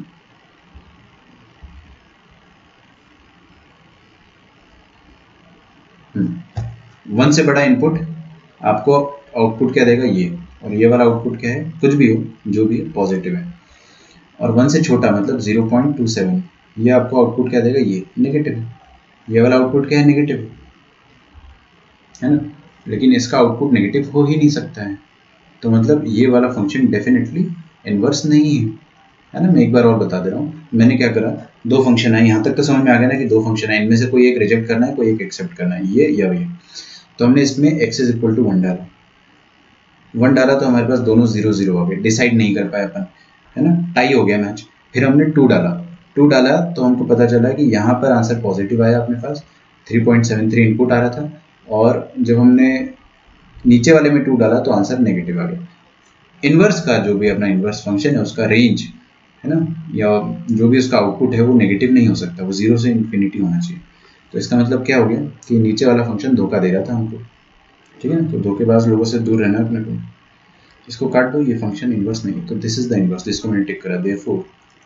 वन से बड़ा इनपुट आपको आउटपुट क्या देगा? ये। और ये वाला आउटपुट क्या है? कुछ भी हो, जो भी है पॉजिटिव है। और वन से छोटा मतलब जीरो पॉइंट टू सेवन, ये आपको आउटपुट क्या देगा? ये नेगेटिव है। ये वाला आउटपुट क्या है? नेगेटिव है ना। लेकिन इसका आउटपुट नेगेटिव हो ही नहीं सकता है, तो मतलब ये वाला फंक्शन डेफिनेटली इनवर्स नहीं है, है ना। मैं एक बार और बता दे रहा हूँ, मैंने क्या करा, दो फंक्शन है, यहाँ तक तो समझ में आ गया ना कि दो फंक्शन है, इनमें से कोई एक रिजेक्ट करना है, कोई एक एक्सेप्ट करना है, ये या ये। तो हमने इसमें x is equal to one डाला, वन डाला तो हमारे पास दोनों जीरो जीरो हो गए, डिसाइड नहीं कर पाए अपन, है ना, टाई हो गया मैच। फिर हमने टू डाला, टू डाला तो हमको पता चला कि यहाँ पर आंसर पॉजिटिव आया अपने पास, three point seven three input आ रहा था, और जब हमने नीचे वाले में टू डाला तो आंसर नेगेटिव आ गया। इनवर्स का जो भी अपना इनवर्स फंक्शन है उसका रेंज, है ना, या जो भी उसका आउटपुट है वो नेगेटिव नहीं हो सकता, वो जीरो से इन्फिनिटी होना चाहिए। तो इसका मतलब क्या हो गया कि नीचे वाला फंक्शन धोखा दे रहा था हमको, ठीक है ना। तो धोखेबाज लोगों से दूर रहना अपने को। इसको काट दो, ये फंक्शन इनवर्स नहीं है, तो दिस इज द इनवर्स, जिसको मैंने टिक करा। देयरफॉर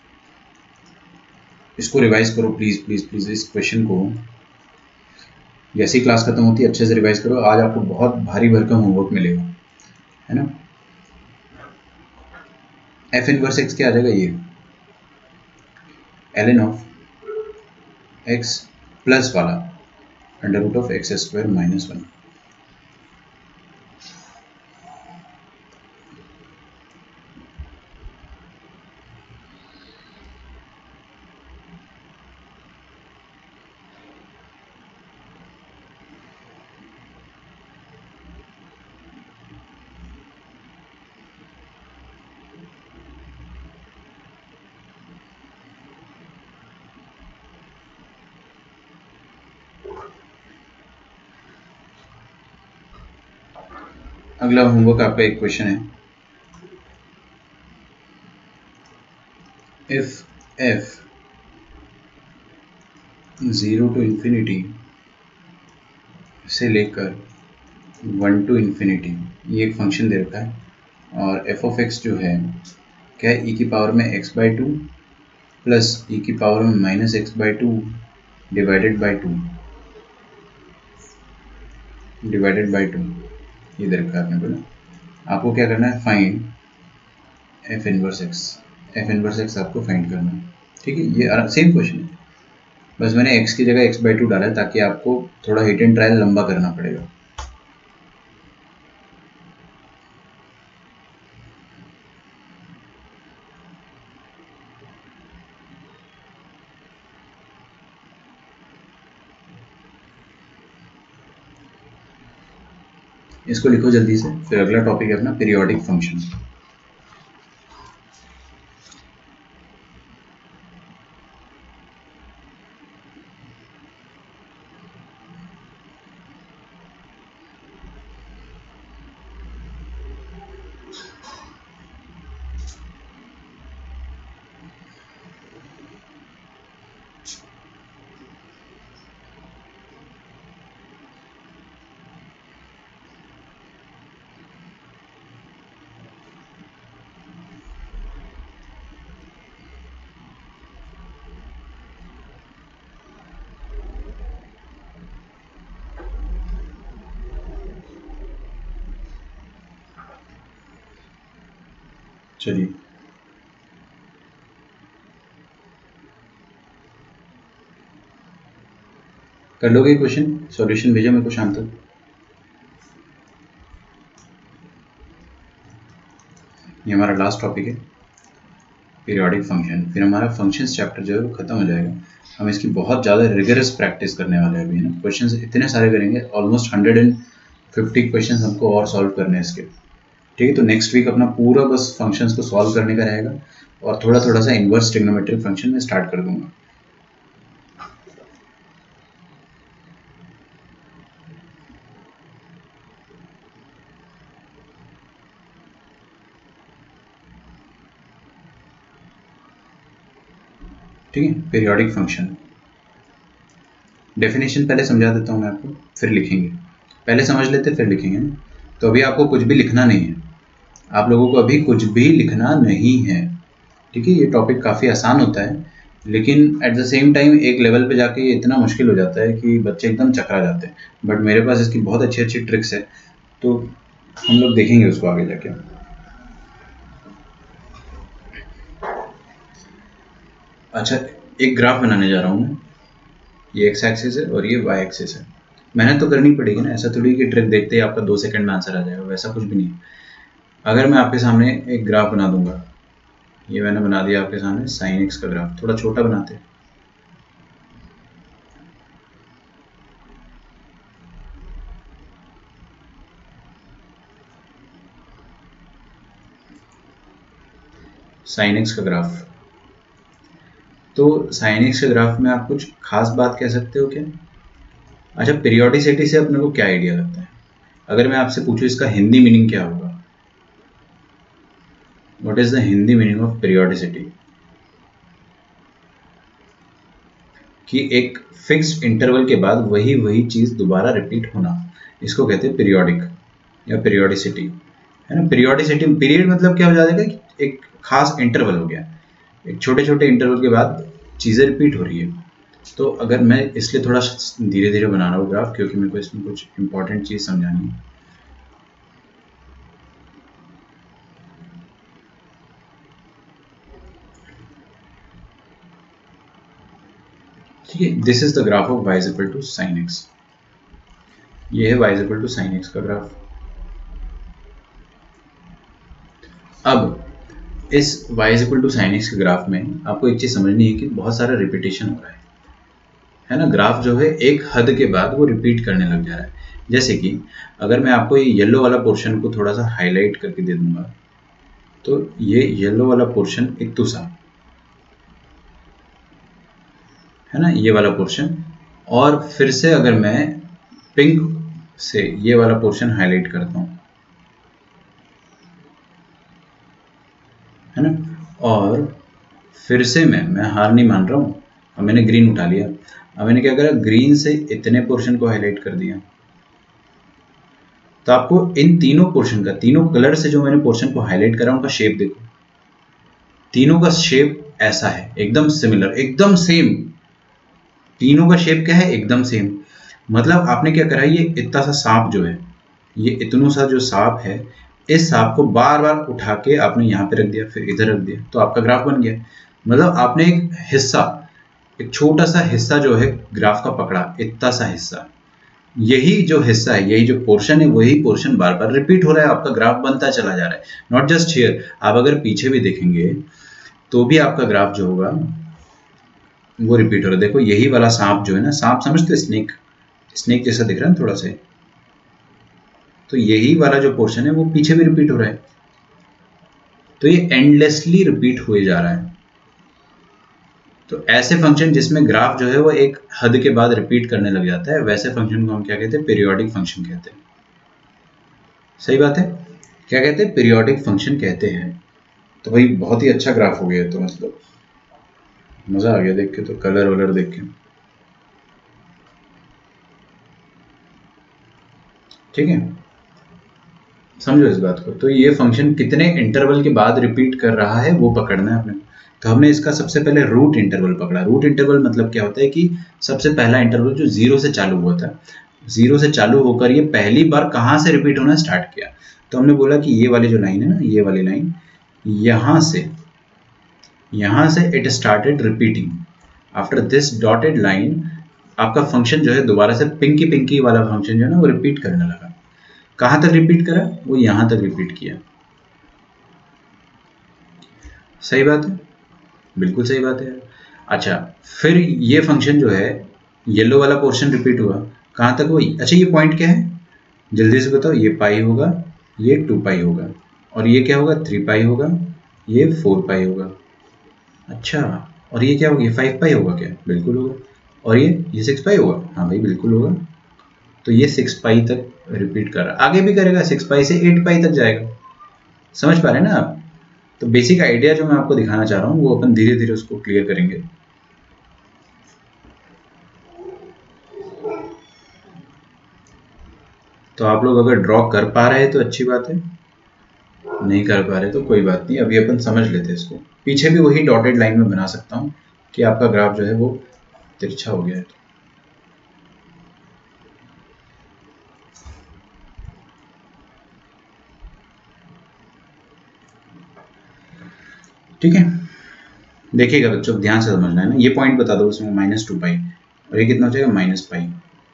इसको रिवाइज करो प्लीज प्लीज प्लीज, इस क्वेश्चन को जैसी क्लास खत्म होती है अच्छे से रिवाइज करो। आज आपको बहुत भारी भरकम होमवर्क मिलेगा, है ना। एफ इनवर्स एक्स क्या आ जाएगा? ये L N of X plus वाला under root of x square minus one. अगला होमवर्क आपका एक क्वेश्चन है, if F zero to infinity से लेकर वन टू इंफिनिटी, ये एक फंक्शन दे रखा है, और एफ ऑफ एक्स जो है क्या है, ई की पावर में एक्स बाई टू प्लस ई की पावर में minus X by two divided by two divided by two ये दे रखा है आपने को ना। आपको क्या करना है, find F inverse x, F inverse X आपको फाइंड करना है, ठीक है। ये सेम क्वेश्चन है, बस मैंने x की जगह x बाई टू डाला है ताकि आपको थोड़ा हिट एंड ट्रायल लंबा करना पड़ेगा। इसको लिखो जल्दी से, फिर अगला टॉपिक है अपना पीरियोडिक फंक्शन। चलिए कर लोगे क्वेश्चन, सॉल्यूशन भेजो मेरे को शाम तक। ये हमारा लास्ट टॉपिक है पीरियोडिक फंक्शन, फिर हमारा फंक्शंस चैप्टर जो है वो खत्म हो जाएगा। हम इसकी बहुत ज़्यादा रिगरस प्रैक्टिस करने वाले हैं अभी ना, क्वेश्चंस इतने सारे करेंगे, almost hundred and fifty questions हमको और सॉल्व करने हैं इसके। ठीक है, तो नेक्स्ट वीक अपना पूरा बस फंक्शंस को सॉल्व करने का रहेगा और थोड़ा थोड़ा सा इन्वर्स ट्रिग्नोमेट्रिक फंक्शन में स्टार्ट कर दूंगा। ठीक है, पीरियोडिक फंक्शन डेफिनेशन पहले समझा देता हूँ मैं आपको, फिर लिखेंगे। पहले समझ लेते फिर लिखेंगे ना। तो अभी आपको कुछ भी लिखना नहीं है, आप लोगों को अभी कुछ भी लिखना नहीं है। ठीक है, ये टॉपिक काफ़ी आसान होता है, लेकिन एट द सेम टाइम एक लेवल पे जाके ये इतना मुश्किल हो जाता है कि बच्चे एकदम चकरा जाते हैं। बट मेरे पास इसकी बहुत अच्छी अच्छी ट्रिक्स है, तो हम लोग देखेंगे उसको आगे जाके। अच्छा, एक ग्राफ बनाने जा रहा हूँ मैं, ये एक्स एक्सिस है और ये वाई एक्सिस है। मेहनत तो करनी पड़ेगी ना, ऐसा थोड़ी कि ट्रिक देखते ही आपका दो सेकंड में आंसर आ जाएगा, वैसा कुछ भी नहीं है। अगर मैं आपके सामने एक ग्राफ बना दूंगा, ये मैंने बना दिया आपके सामने साइन एक्स का ग्राफ, थोड़ा छोटा बनाते हैं। साइन एक्स का ग्राफ, तो साइन एक्स के ग्राफ में आप कुछ खास बात कह सकते हो क्या? अच्छा, पीरियोडिसिटी से अपने को क्या आइडिया लगता है? अगर मैं आपसे पूछूं इसका हिंदी मीनिंग क्या होगा? What is the Hindi meaning of periodicity? कि एक फिक्स्ड इंटरवल के बाद वही वही चीज दोबारा रिपीट होना, इसको कहते हैं पीरियोडिक या पीरियोडिसिटी, है ना। पीरियोडिसिटी, पीरियड मतलब क्या हो जाएगा कि एक खास इंटरवल हो गया, एक छोटे छोटे इंटरवल के बाद चीज़ें रिपीट हो रही है। तो अगर मैं इसलिए थोड़ा धीरे धीरे बना रहा हूँ ग्राफ, क्योंकि मेरे को इसमें कुछ इंपॉर्टेंट चीज़ समझानी है। ठीक है, this is the graph of y is equal to sine X. ये है y is equal to sine X का ग्राफ। अब इस y is equal to sine X के ग्राफ में आपको एक चीज समझनी है कि बहुत सारा रिपीटेशन हो रहा है, है ना। ग्राफ जो है एक हद के बाद वो रिपीट करने लग जा रहा है। जैसे कि अगर मैं आपको ये येलो वाला पोर्शन को थोड़ा सा हाईलाइट करके दे दूंगा, तो ये येलो वाला पोर्शन इत्तू सा, है ना, ये वाला पोर्शन, और फिर से अगर मैं पिंक से ये वाला पोर्शन हाईलाइट करता हूं, है ना, और फिर से मैं मैं हार नहीं मान रहा हूं, अब मैंने ग्रीन उठा लिया। अब मैंने क्या करा, ग्रीन से इतने पोर्शन को हाईलाइट कर दिया। तो आपको इन तीनों पोर्शन का, तीनों कलर से जो मैंने पोर्शन को हाईलाइट करा उनका शेप देखो, तीनों का शेप ऐसा है, एकदम सिमिलर, एकदम सेम। तीनों का शेप क्या है, एकदम सेम। मतलब आपने क्या करा, ये इतना सा सांप जो है, ये इतनों सा जो सांप है, इस सांप को बार बार उठा के आपने यहाँ पे रख दिया, फिर इधर रख दिया, तो आपका ग्राफ बन गया। मतलब आपने एक हिस्सा, एक छोटा सा हिस्सा जो है ग्राफ का पकड़ा, इतना सा हिस्सा, यही जो हिस्सा है, यही जो पोर्शन है, वही पोर्शन बार बार रिपीट हो रहा है, आपका ग्राफ बनता चला जा रहा है। नॉट जस्ट हियर, आप अगर पीछे भी देखेंगे तो भी आपका ग्राफ जो होगा वो रिपीट हो रहा है। देखो यही वाला सांप जो है ना, सांप समझते, स्नेक, स्नेक जैसा दिख रहा है थोड़ा सा, तो यही वाला जो पोर्शन है वो पीछे भी रिपीट हो रहा है। तो ये एंडलेसली रिपीट हुए जा रहा है। तो ऐसे फंक्शन जिसमें ग्राफ जो है वो एक हद के बाद रिपीट करने लग जाता है, वैसे फंक्शन को हम क्या कहते हैं, पीरियोडिक फंक्शन कहते हैं। सही बात है, क्या कहते हैं, पीरियोडिक फंक्शन कहते हैं। तो भाई बहुत ही अच्छा ग्राफ हो गया, तो मतलब मजा आ गया देख के, तो कलर वलर देख के। ठीक है, समझो इस बात को। तो ये फंक्शन कितने इंटरवल के बाद रिपीट कर रहा है वो पकड़ना है अपने। तो हमने इसका सबसे पहले रूट इंटरवल पकड़ा। रूट इंटरवल मतलब क्या होता है कि सबसे पहला इंटरवल जो जीरो से चालू हुआ था, जीरो से चालू होकर ये पहली बार कहाँ से रिपीट होना स्टार्ट किया। तो हमने बोला कि ये वाली जो लाइन है ना, ये वाली लाइन, यहां से यहां से it started repeating after this dotted line. आपका फंक्शन जो है दोबारा से पिंकी पिंकी वाला फंक्शन जो है ना वो रिपीट करने लगा। कहां तक रिपीट करा? वो यहां तक रिपीट किया। सही बात है, बिल्कुल सही बात है। अच्छा, फिर ये फंक्शन जो है येलो वाला पोर्शन रिपीट हुआ। कहां तक? वही। अच्छा, ये पॉइंट क्या है जल्दी से बताओ? ये पाई होगा, ये टू पाई होगा, और ये क्या होगा? थ्री पाई होगा, ये फोर पाई होगा। अच्छा, और ये क्या होगा? ये फाइव पाई होगा क्या? बिल्कुल होगा। और ये ये सिक्स पाई होगा? हाँ भाई बिल्कुल होगा। तो ये सिक्स पाई तक रिपीट कर रहा, आगे भी करेगा, सिक्स पाई से एट पाई तक जाएगा। समझ पा रहे हैं ना आप? तो बेसिक आइडिया जो मैं आपको दिखाना चाह रहा हूँ वो अपन धीरे धीरे उसको क्लियर करेंगे। तो आप लोग अगर ड्रॉ कर पा रहे हैं तो अच्छी बात है, नहीं कर पा रहे तो कोई बात नहीं, अभी अपन समझ लेते हैं इसको। पीछे भी वही डॉटेड लाइन में बना सकता हूँ कि आपका ग्राफ जो है वो तिरछा हो गया है। ठीक है, देखिएगा बच्चों, ध्यान से समझना है ना। ये पॉइंट बता दो उसमें माइनस टू पाई, और ये कितना हो जाएगा? Minus pi.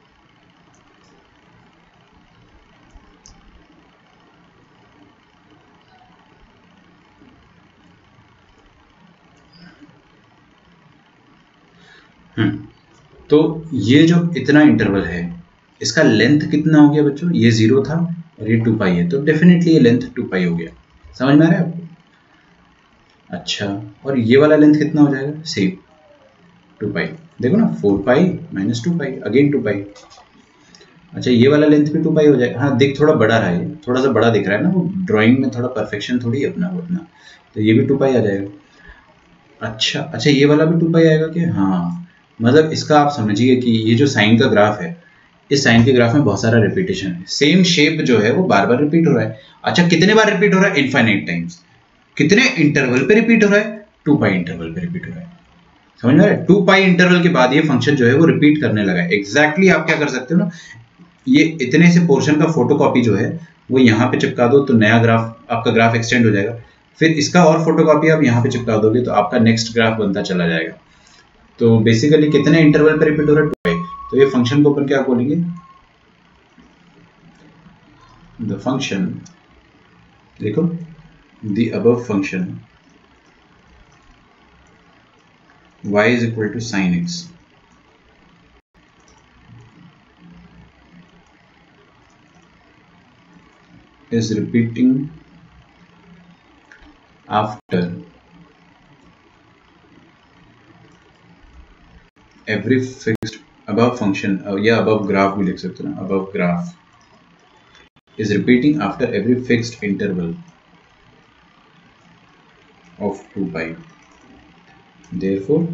हम्म तो ये जो इतना इंटरवल है इसका लेंथ कितना हो गया बच्चों? ये जीरो था और ये टू पाई है, तो डेफिनेटली ये लेंथ टू पाई हो गया। समझ में आ रहा है आपको? अच्छा, और ये वाला लेंथ कितना हो जाएगा? Same two pi. देखो ना, four pi minus two pi, again two pi. अच्छा, ये वाला लेंथ भी टू पाई हो जाएगा। हाँ देख, थोड़ा बड़ा है, थोड़ा सा बड़ा दिख रहा है ना, वो ड्राइंग में थोड़ा परफेक्शन थोड़ी है अपना वो अपना, तो ये भी टू पाई आ जाएगा। अच्छा अच्छा, ये वाला भी टू पाई आएगा क्या? हाँ, मतलब इसका आप समझिए कि ये जो साइन का ग्राफ है, इस साइन के ग्राफ में बहुत सारा रिपीटेशन है, सेम शेप जो है वो बार बार रिपीट हो रहा है। अच्छा, कितने बार रिपीट हो रहा है? Infinite times. कितने इंटरवल पे रिपीट हो रहा है? टू पाई इंटरवल पे रिपीट हो रहा है। समझ में आ रहा है? टू पाई इंटरवल के बाद ये फंक्शन जो है वो रिपीट करने लगा है। एग्जैक्टली आप क्या कर सकते हो ना, ये इतने से पोर्शन का फोटोकॉपी जो है वो यहाँ पे चिपका दो तो नया ग्राफ, आपका ग्राफ एक्सटेंड हो जाएगा। फिर इसका और फोटोकॉपी आप यहाँ पे चिपका दोगे तो आपका नेक्स्ट ग्राफ बनता चला जाएगा। तो बेसिकली कितने इंटरवल पे रिपीट हो रहा है? Two pi. तो ये फंक्शन को अपन क्या बोलेंगे? द फंक्शन, देखो, the above function y is equal to sin x is repeating after every fixed above function, uh, या above graph भी लिख सकते हो ना, above graph is repeating after every fixed interval of two pi. Therefore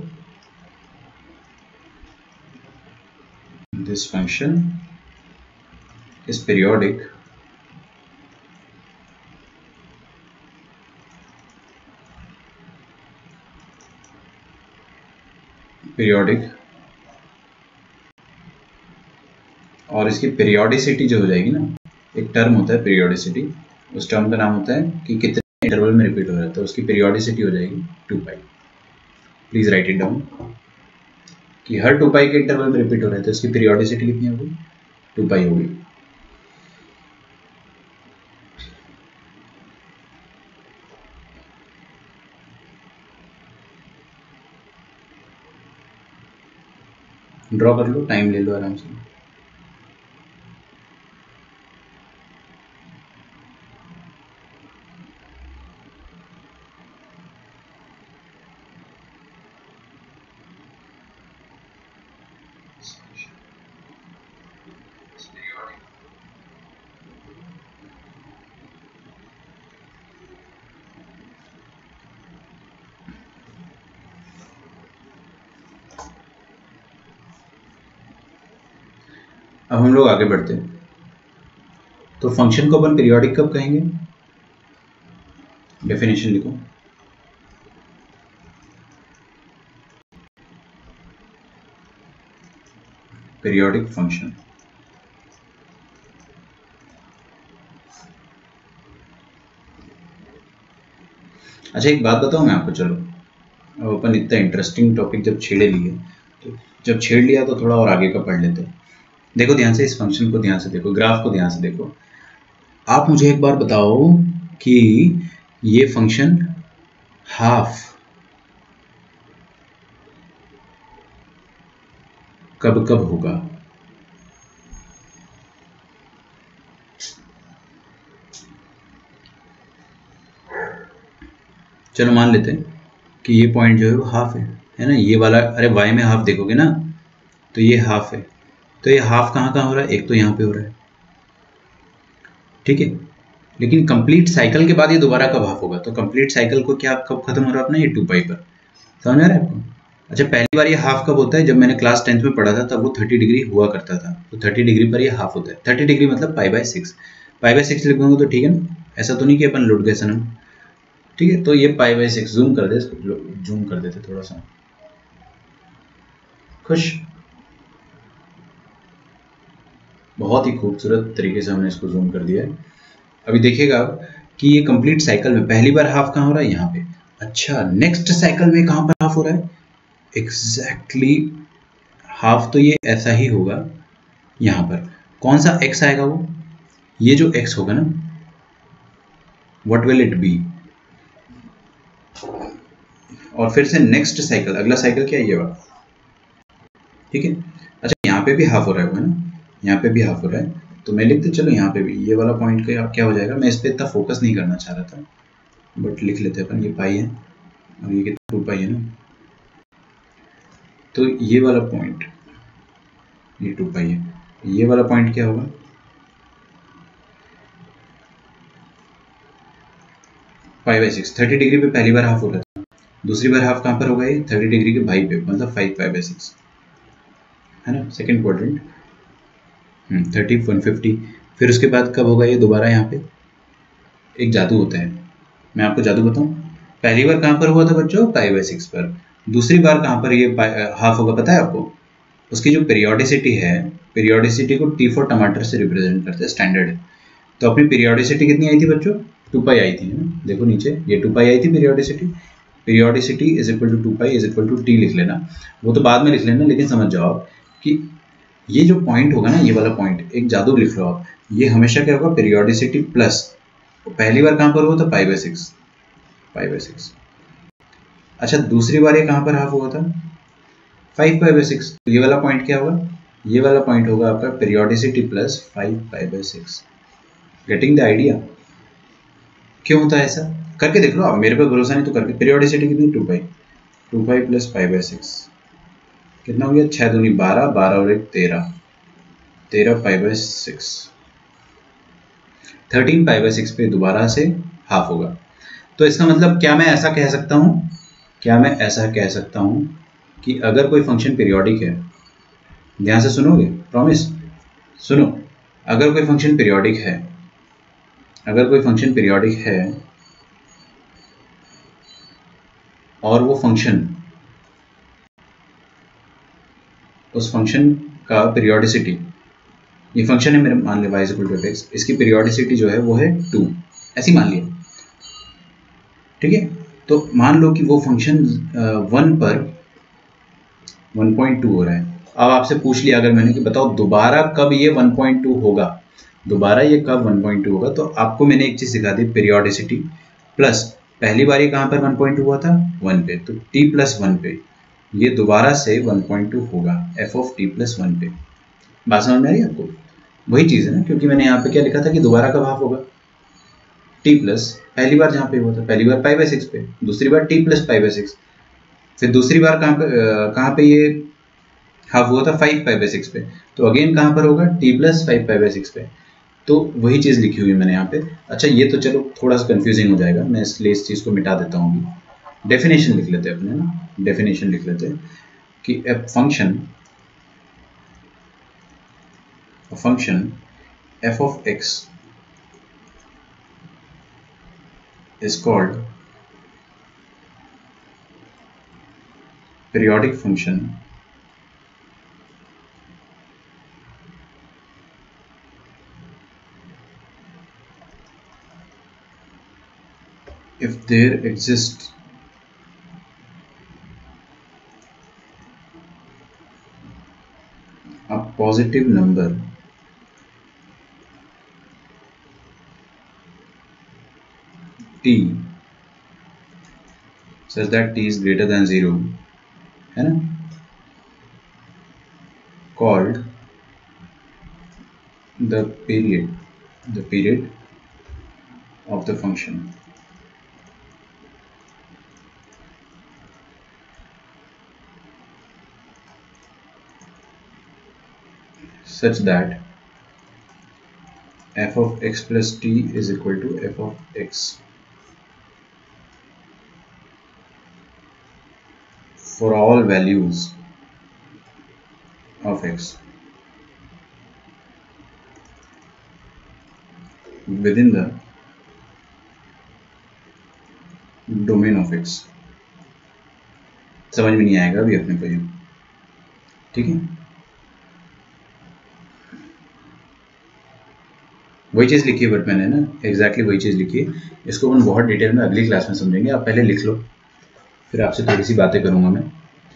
this function is periodic periodic और इसकी पीरियोडिसिटी जो हो जाएगी ना, एक टर्म होता है पीरियोडिसिटी, उस टर्म का नाम होता है कि कितने इंटरवल में रिपीट हो रहा है, तो उसकी पीरियोडिसिटी हो जाएगी two pi. Please write it down कि हर टू पाई के इंटरवल में रिपीट हो रहा है तो उसकी पीरियोडिसिटी कितनी होगी? टू पाई होगी. ड्रॉ कर लो, टाइम ले लो आराम से. अब हम लोग आगे बढ़ते हैं. तो फंक्शन को अपन पीरियोडिक कब कहेंगे? डेफिनेशन लिखो. पीरियोडिक फंक्शन अच्छा एक बात बताऊँ मैं आपको, चलो अब अपन इतना इंटरेस्टिंग टॉपिक जब छेड़े लिए, तो जब छेड़ लिया तो थोड़ा और आगे का पढ़ लेते हैं। देखो ध्यान से, इस फंक्शन को ध्यान से देखो, ग्राफ को ध्यान से देखो। आप मुझे एक बार बताओ कि ये फंक्शन हाफ कब कब होगा? चलो मान लेते हैं कि ये पॉइंट जो है वो हाफ है है ना, ये वाला, अरे वाई में हाफ देखोगे ना तो ये हाफ है, तो ये हाफ कहाँ कहाँ हो रहा है? एक तो यहाँ पे हो रहा है, ठीक है, लेकिन कंप्लीट साइकिल के बाद ये दोबारा कब हाफ होगा? तो कंप्लीट साइकिल को क्या कब खत्म हो रहा है अपना? ये टू पाई पर। समझ आ रहा है आपको? अच्छा पहली बार ये हाफ कब होता है? जब मैंने क्लास टेंथ में पढ़ा था तब वो थर्टी डिग्री हुआ करता था, तो थर्टी डिग्री पर ये हाफ होता है। थर्टी डिग्री मतलब pi by six, pi by six लिख दूंगा तो ठीक है ना, ऐसा तो नहीं कि अपन लुट गए सनम, ठीक है। तो ये पाई बाय सिक्स, जूम कर दे, जूम कर देते थोड़ा सा, खुश, बहुत ही खूबसूरत तरीके से हमने इसको जूम कर दिया है। अभी देखिएगा कि ये कंप्लीट साइकिल में पहली बार हाफ कहाँ हो रहा है? यहाँ पे। अच्छा नेक्स्ट साइकिल में कहाँ पर हाफ हो रहा है? एग्जैक्टली हाफ तो ये ऐसा ही होगा, यहाँ पर कौन सा x आएगा? वो ये जो x होगा ना, व्हाट विल इट बी? और फिर से नेक्स्ट साइकिल, अगला साइकिल क्या है? ये वाला, ठीक है। अच्छा यहाँ पे भी हाफ हो रहा है ना, यहाँ पे भी हाफ हो रहा है, तो मैं लिखते चलो यहाँ पे भी ये वाला पॉइंट का क्या हो जाएगा। मैं इस पर इतना फोकस नहीं करना चाह रहा था, बट लिख लेते अपन, ये पाई है और ये कितना टू पाई है ना, तो ये वाला पॉइंट, ये टू पाई है, ये वाला पॉइंट क्या होगा? Five by six. Thirty degree पे पहली बार हाफ हो रहा था, दूसरी बार हाफ कहाँ पर होगा? ये थर्टी डिग्री के भाई पे, मतलब फाइव फाइव बाई सिक्स है ना, second quadrant, thirty one fifty. फिर उसके बाद कब होगा ये दोबारा? यहाँ पे एक जादू होता है, मैं आपको जादू बताऊं। पहली बार कहाँ पर हुआ था बच्चों? पाई बाई सिक्स पर। दूसरी बार कहाँ पर ये हाफ होगा पता है आपको? उसकी जो पीरियोडिसिटी है, पीरियोडिसिटी को टी फॉर टमाटर से रिप्रेजेंट करते हैं, स्टैंडर्ड है। तो अपनी पीरियोडिसिटी कितनी आई थी बच्चों? टू पाई आई थी ना, देखो नीचे ये टू पाई आई थी periodicity. Periodicity is equal to two pi is equal to T लिख लेना, वो तो बाद में लिख लेना, लेकिन समझ जाओ आप कि ये जो पॉइंट होगा ना, ये वाला पॉइंट, एक जादू लिख लो आप, ये हमेशा क्या होगा? पीरियोडिसिटी प्लस, पहली बार कहाँ पर हुआ था? Pi by six, pi by six. अच्छा दूसरी बार ये कहाँ पर हाफ हुआ था? Five pi by six. तो ये वाला पॉइंट क्या होगा? ये वाला पॉइंट होगा आपका periodicity plus five pi by six. Getting the idea? क्यों होता है ऐसा? करके देख लो आप, मेरे पे भरोसा नहीं तो करके। पीरियोडिसिटी कितनी? Two pi, two pi plus five by six, कितना हो गया? छः दूनी बारह, बारह और एक तेरह, तेरह pi by six, thirteen pi by six पे दोबारा से हाफ होगा। तो इसका मतलब क्या मैं ऐसा कह सकता हूँ, क्या मैं ऐसा कह सकता हूँ कि अगर कोई फंक्शन पीरियोडिक है, ध्यान से सुनोगे, प्रॉमिस सुनो, अगर कोई फंक्शन पीरियोडिक है, अगर कोई फंक्शन पीरियोडिक है और वो फंक्शन, उस फंक्शन का पीरियोडिसिटी, ये फंक्शन है मेरे, मान लिया y is equal to F X, इसकी पीरियोडिसिटी जो है वो है टू, ऐसी मान लिया, ठीक है। तो मान लो कि वो फंक्शन वन पर वन पॉइंट टू हो रहा है। अब आपसे पूछ लिया अगर मैंने कि बताओ दोबारा कब ये वन पॉइंट टू होगा, दोबारा ये कब वन पॉइंट टू होगा, तो आपको मैंने एक चीज सिखा दी, पीरियोडिसिटी प्लस, पहली बार ये कहाँ पर वन पॉइंट टू हुआ था? वन पे, तो t प्लस वन पे ये दोबारा से वन पॉइंट टू होगा, f of t plus one पे। बात समझ में आ रही है आपको? वही चीज़ है ना, क्योंकि मैंने यहाँ पे क्या लिखा था कि दोबारा कब हाफ होगा? t प्लस, पहली बार जहाँ पे हुआ था, पहली बार पाई बाई सिक्स पे, दूसरी बार t plus pi by six, फिर दूसरी बार कहाँ पे कहाँ पे ये हाफ हुआ था? फाइव पाई बाई सिक्स पे, तो अगेन कहाँ पर होगा? t plus five pi by six पे। तो वही चीज़ लिखी हुई है मैंने यहाँ पे। अच्छा ये तो चलो थोड़ा सा कंफ्यूजिंग हो जाएगा, मैं इसलिए इस चीज़ को मिटा देता हूँ अभी। डेफिनेशन लिख लेते हैं अपने ना, डेफिनेशन लिख लेते हैं कि a function, function f of x is called periodic function if there exists a positive number t such that t is greater than zero, है ना, called the period the period of the function. Such that f of x plus t is equal to f of x for all values of x within the domain of x. समझ में नहीं आएगा अभी अपने को ये, ठीक है। वही चीज़ लिखी है बट मैंने ना एग्जैक्टली वही चीज़ लिखी है। इसको हम बहुत डिटेल में अगली क्लास में समझेंगे, आप पहले लिख लो फिर आपसे थोड़ी सी बातें करूंगा मैं,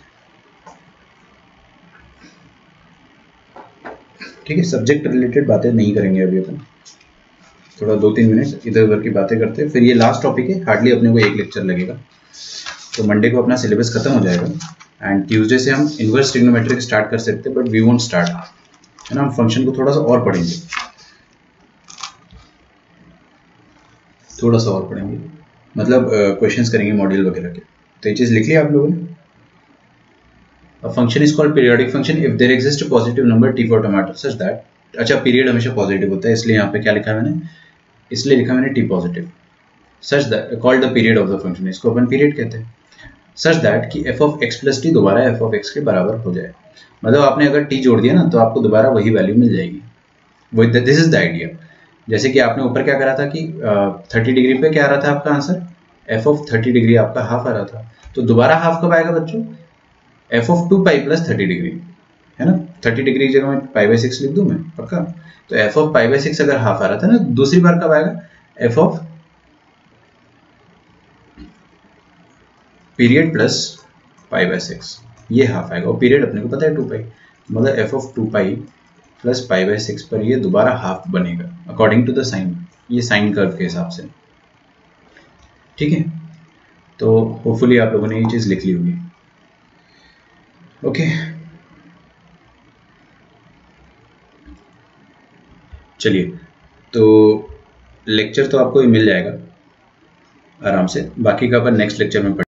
ठीक है। सब्जेक्ट रिलेटेड बातें नहीं करेंगे अभी अपन, थोड़ा दो तीन मिनट इधर उधर की बातें करते हैं, फिर ये लास्ट टॉपिक है, हार्डली अपने को एक लेक्चर लगेगा, तो मंडे को अपना सिलेबस खत्म हो जाएगा एंड ट्यूसडे से हम इनवर्स ट्रिग्नोमेट्रिक स्टार्ट कर सकते हैं, बट वी वोंट स्टार्ट, है ना। हम फंक्शन को थोड़ा सा और पढ़ेंगे, थोड़ा सा और पढ़ेंगे, मतलब क्वेश्चंस uh, करेंगे मॉड्यूल वगैरह के। तो ये चीज़ लिख लिया आप लोगों ने। A function is called periodic function if there exists a positive number t for tomato such that, अच्छा पीरियड हमेशा पॉजिटिव होता है इसलिए यहाँ पे क्या लिखा है मैंने, इसलिए लिखा मैंने t positive, such that called the period of the function, इसको अपन पीरियड कहते हैं। सच दैट कि f of x plus T दोबारा f ऑफ x के बराबर हो जाए, मतलब आपने अगर t जोड़ दिया ना तो आपको दोबारा वही वैल्यू मिल जाएगी, वो दिस इज द आइडिया। जैसे कि आपने ऊपर क्या करा था कि थर्टी डिग्री पे क्या आ रहा था आपका answer, f of thirty degree आपका हाफ आ रहा था, तो दोबारा हाफ कब आएगा बच्चों, f of two pi plus thirty degree, है ना। थर्टी डिग्री की जगह में पाई बाई सिक्स लिख दूं मैं पक्का, तो f of pi by six अगर हाफ आ रहा था ना, दूसरी बार कब आएगा, f of period plus pi by six, ये हाफ आएगा, और पीरियड अपने को पता है टू पाई, मतलब f of two pi plus pi by six पर ये दोबारा हाफ बनेगा अकॉर्डिंग टू द साइन, ये साइन कर्व के हिसाब से, ठीक है। तो होपफुली आप लोगों ने ये चीज लिख ली होगी, ओके। चलिए, तो लेक्चर तो आपको मिल जाएगा आराम से, बाकी का अपन नेक्स्ट लेक्चर में पढ़ेंगे।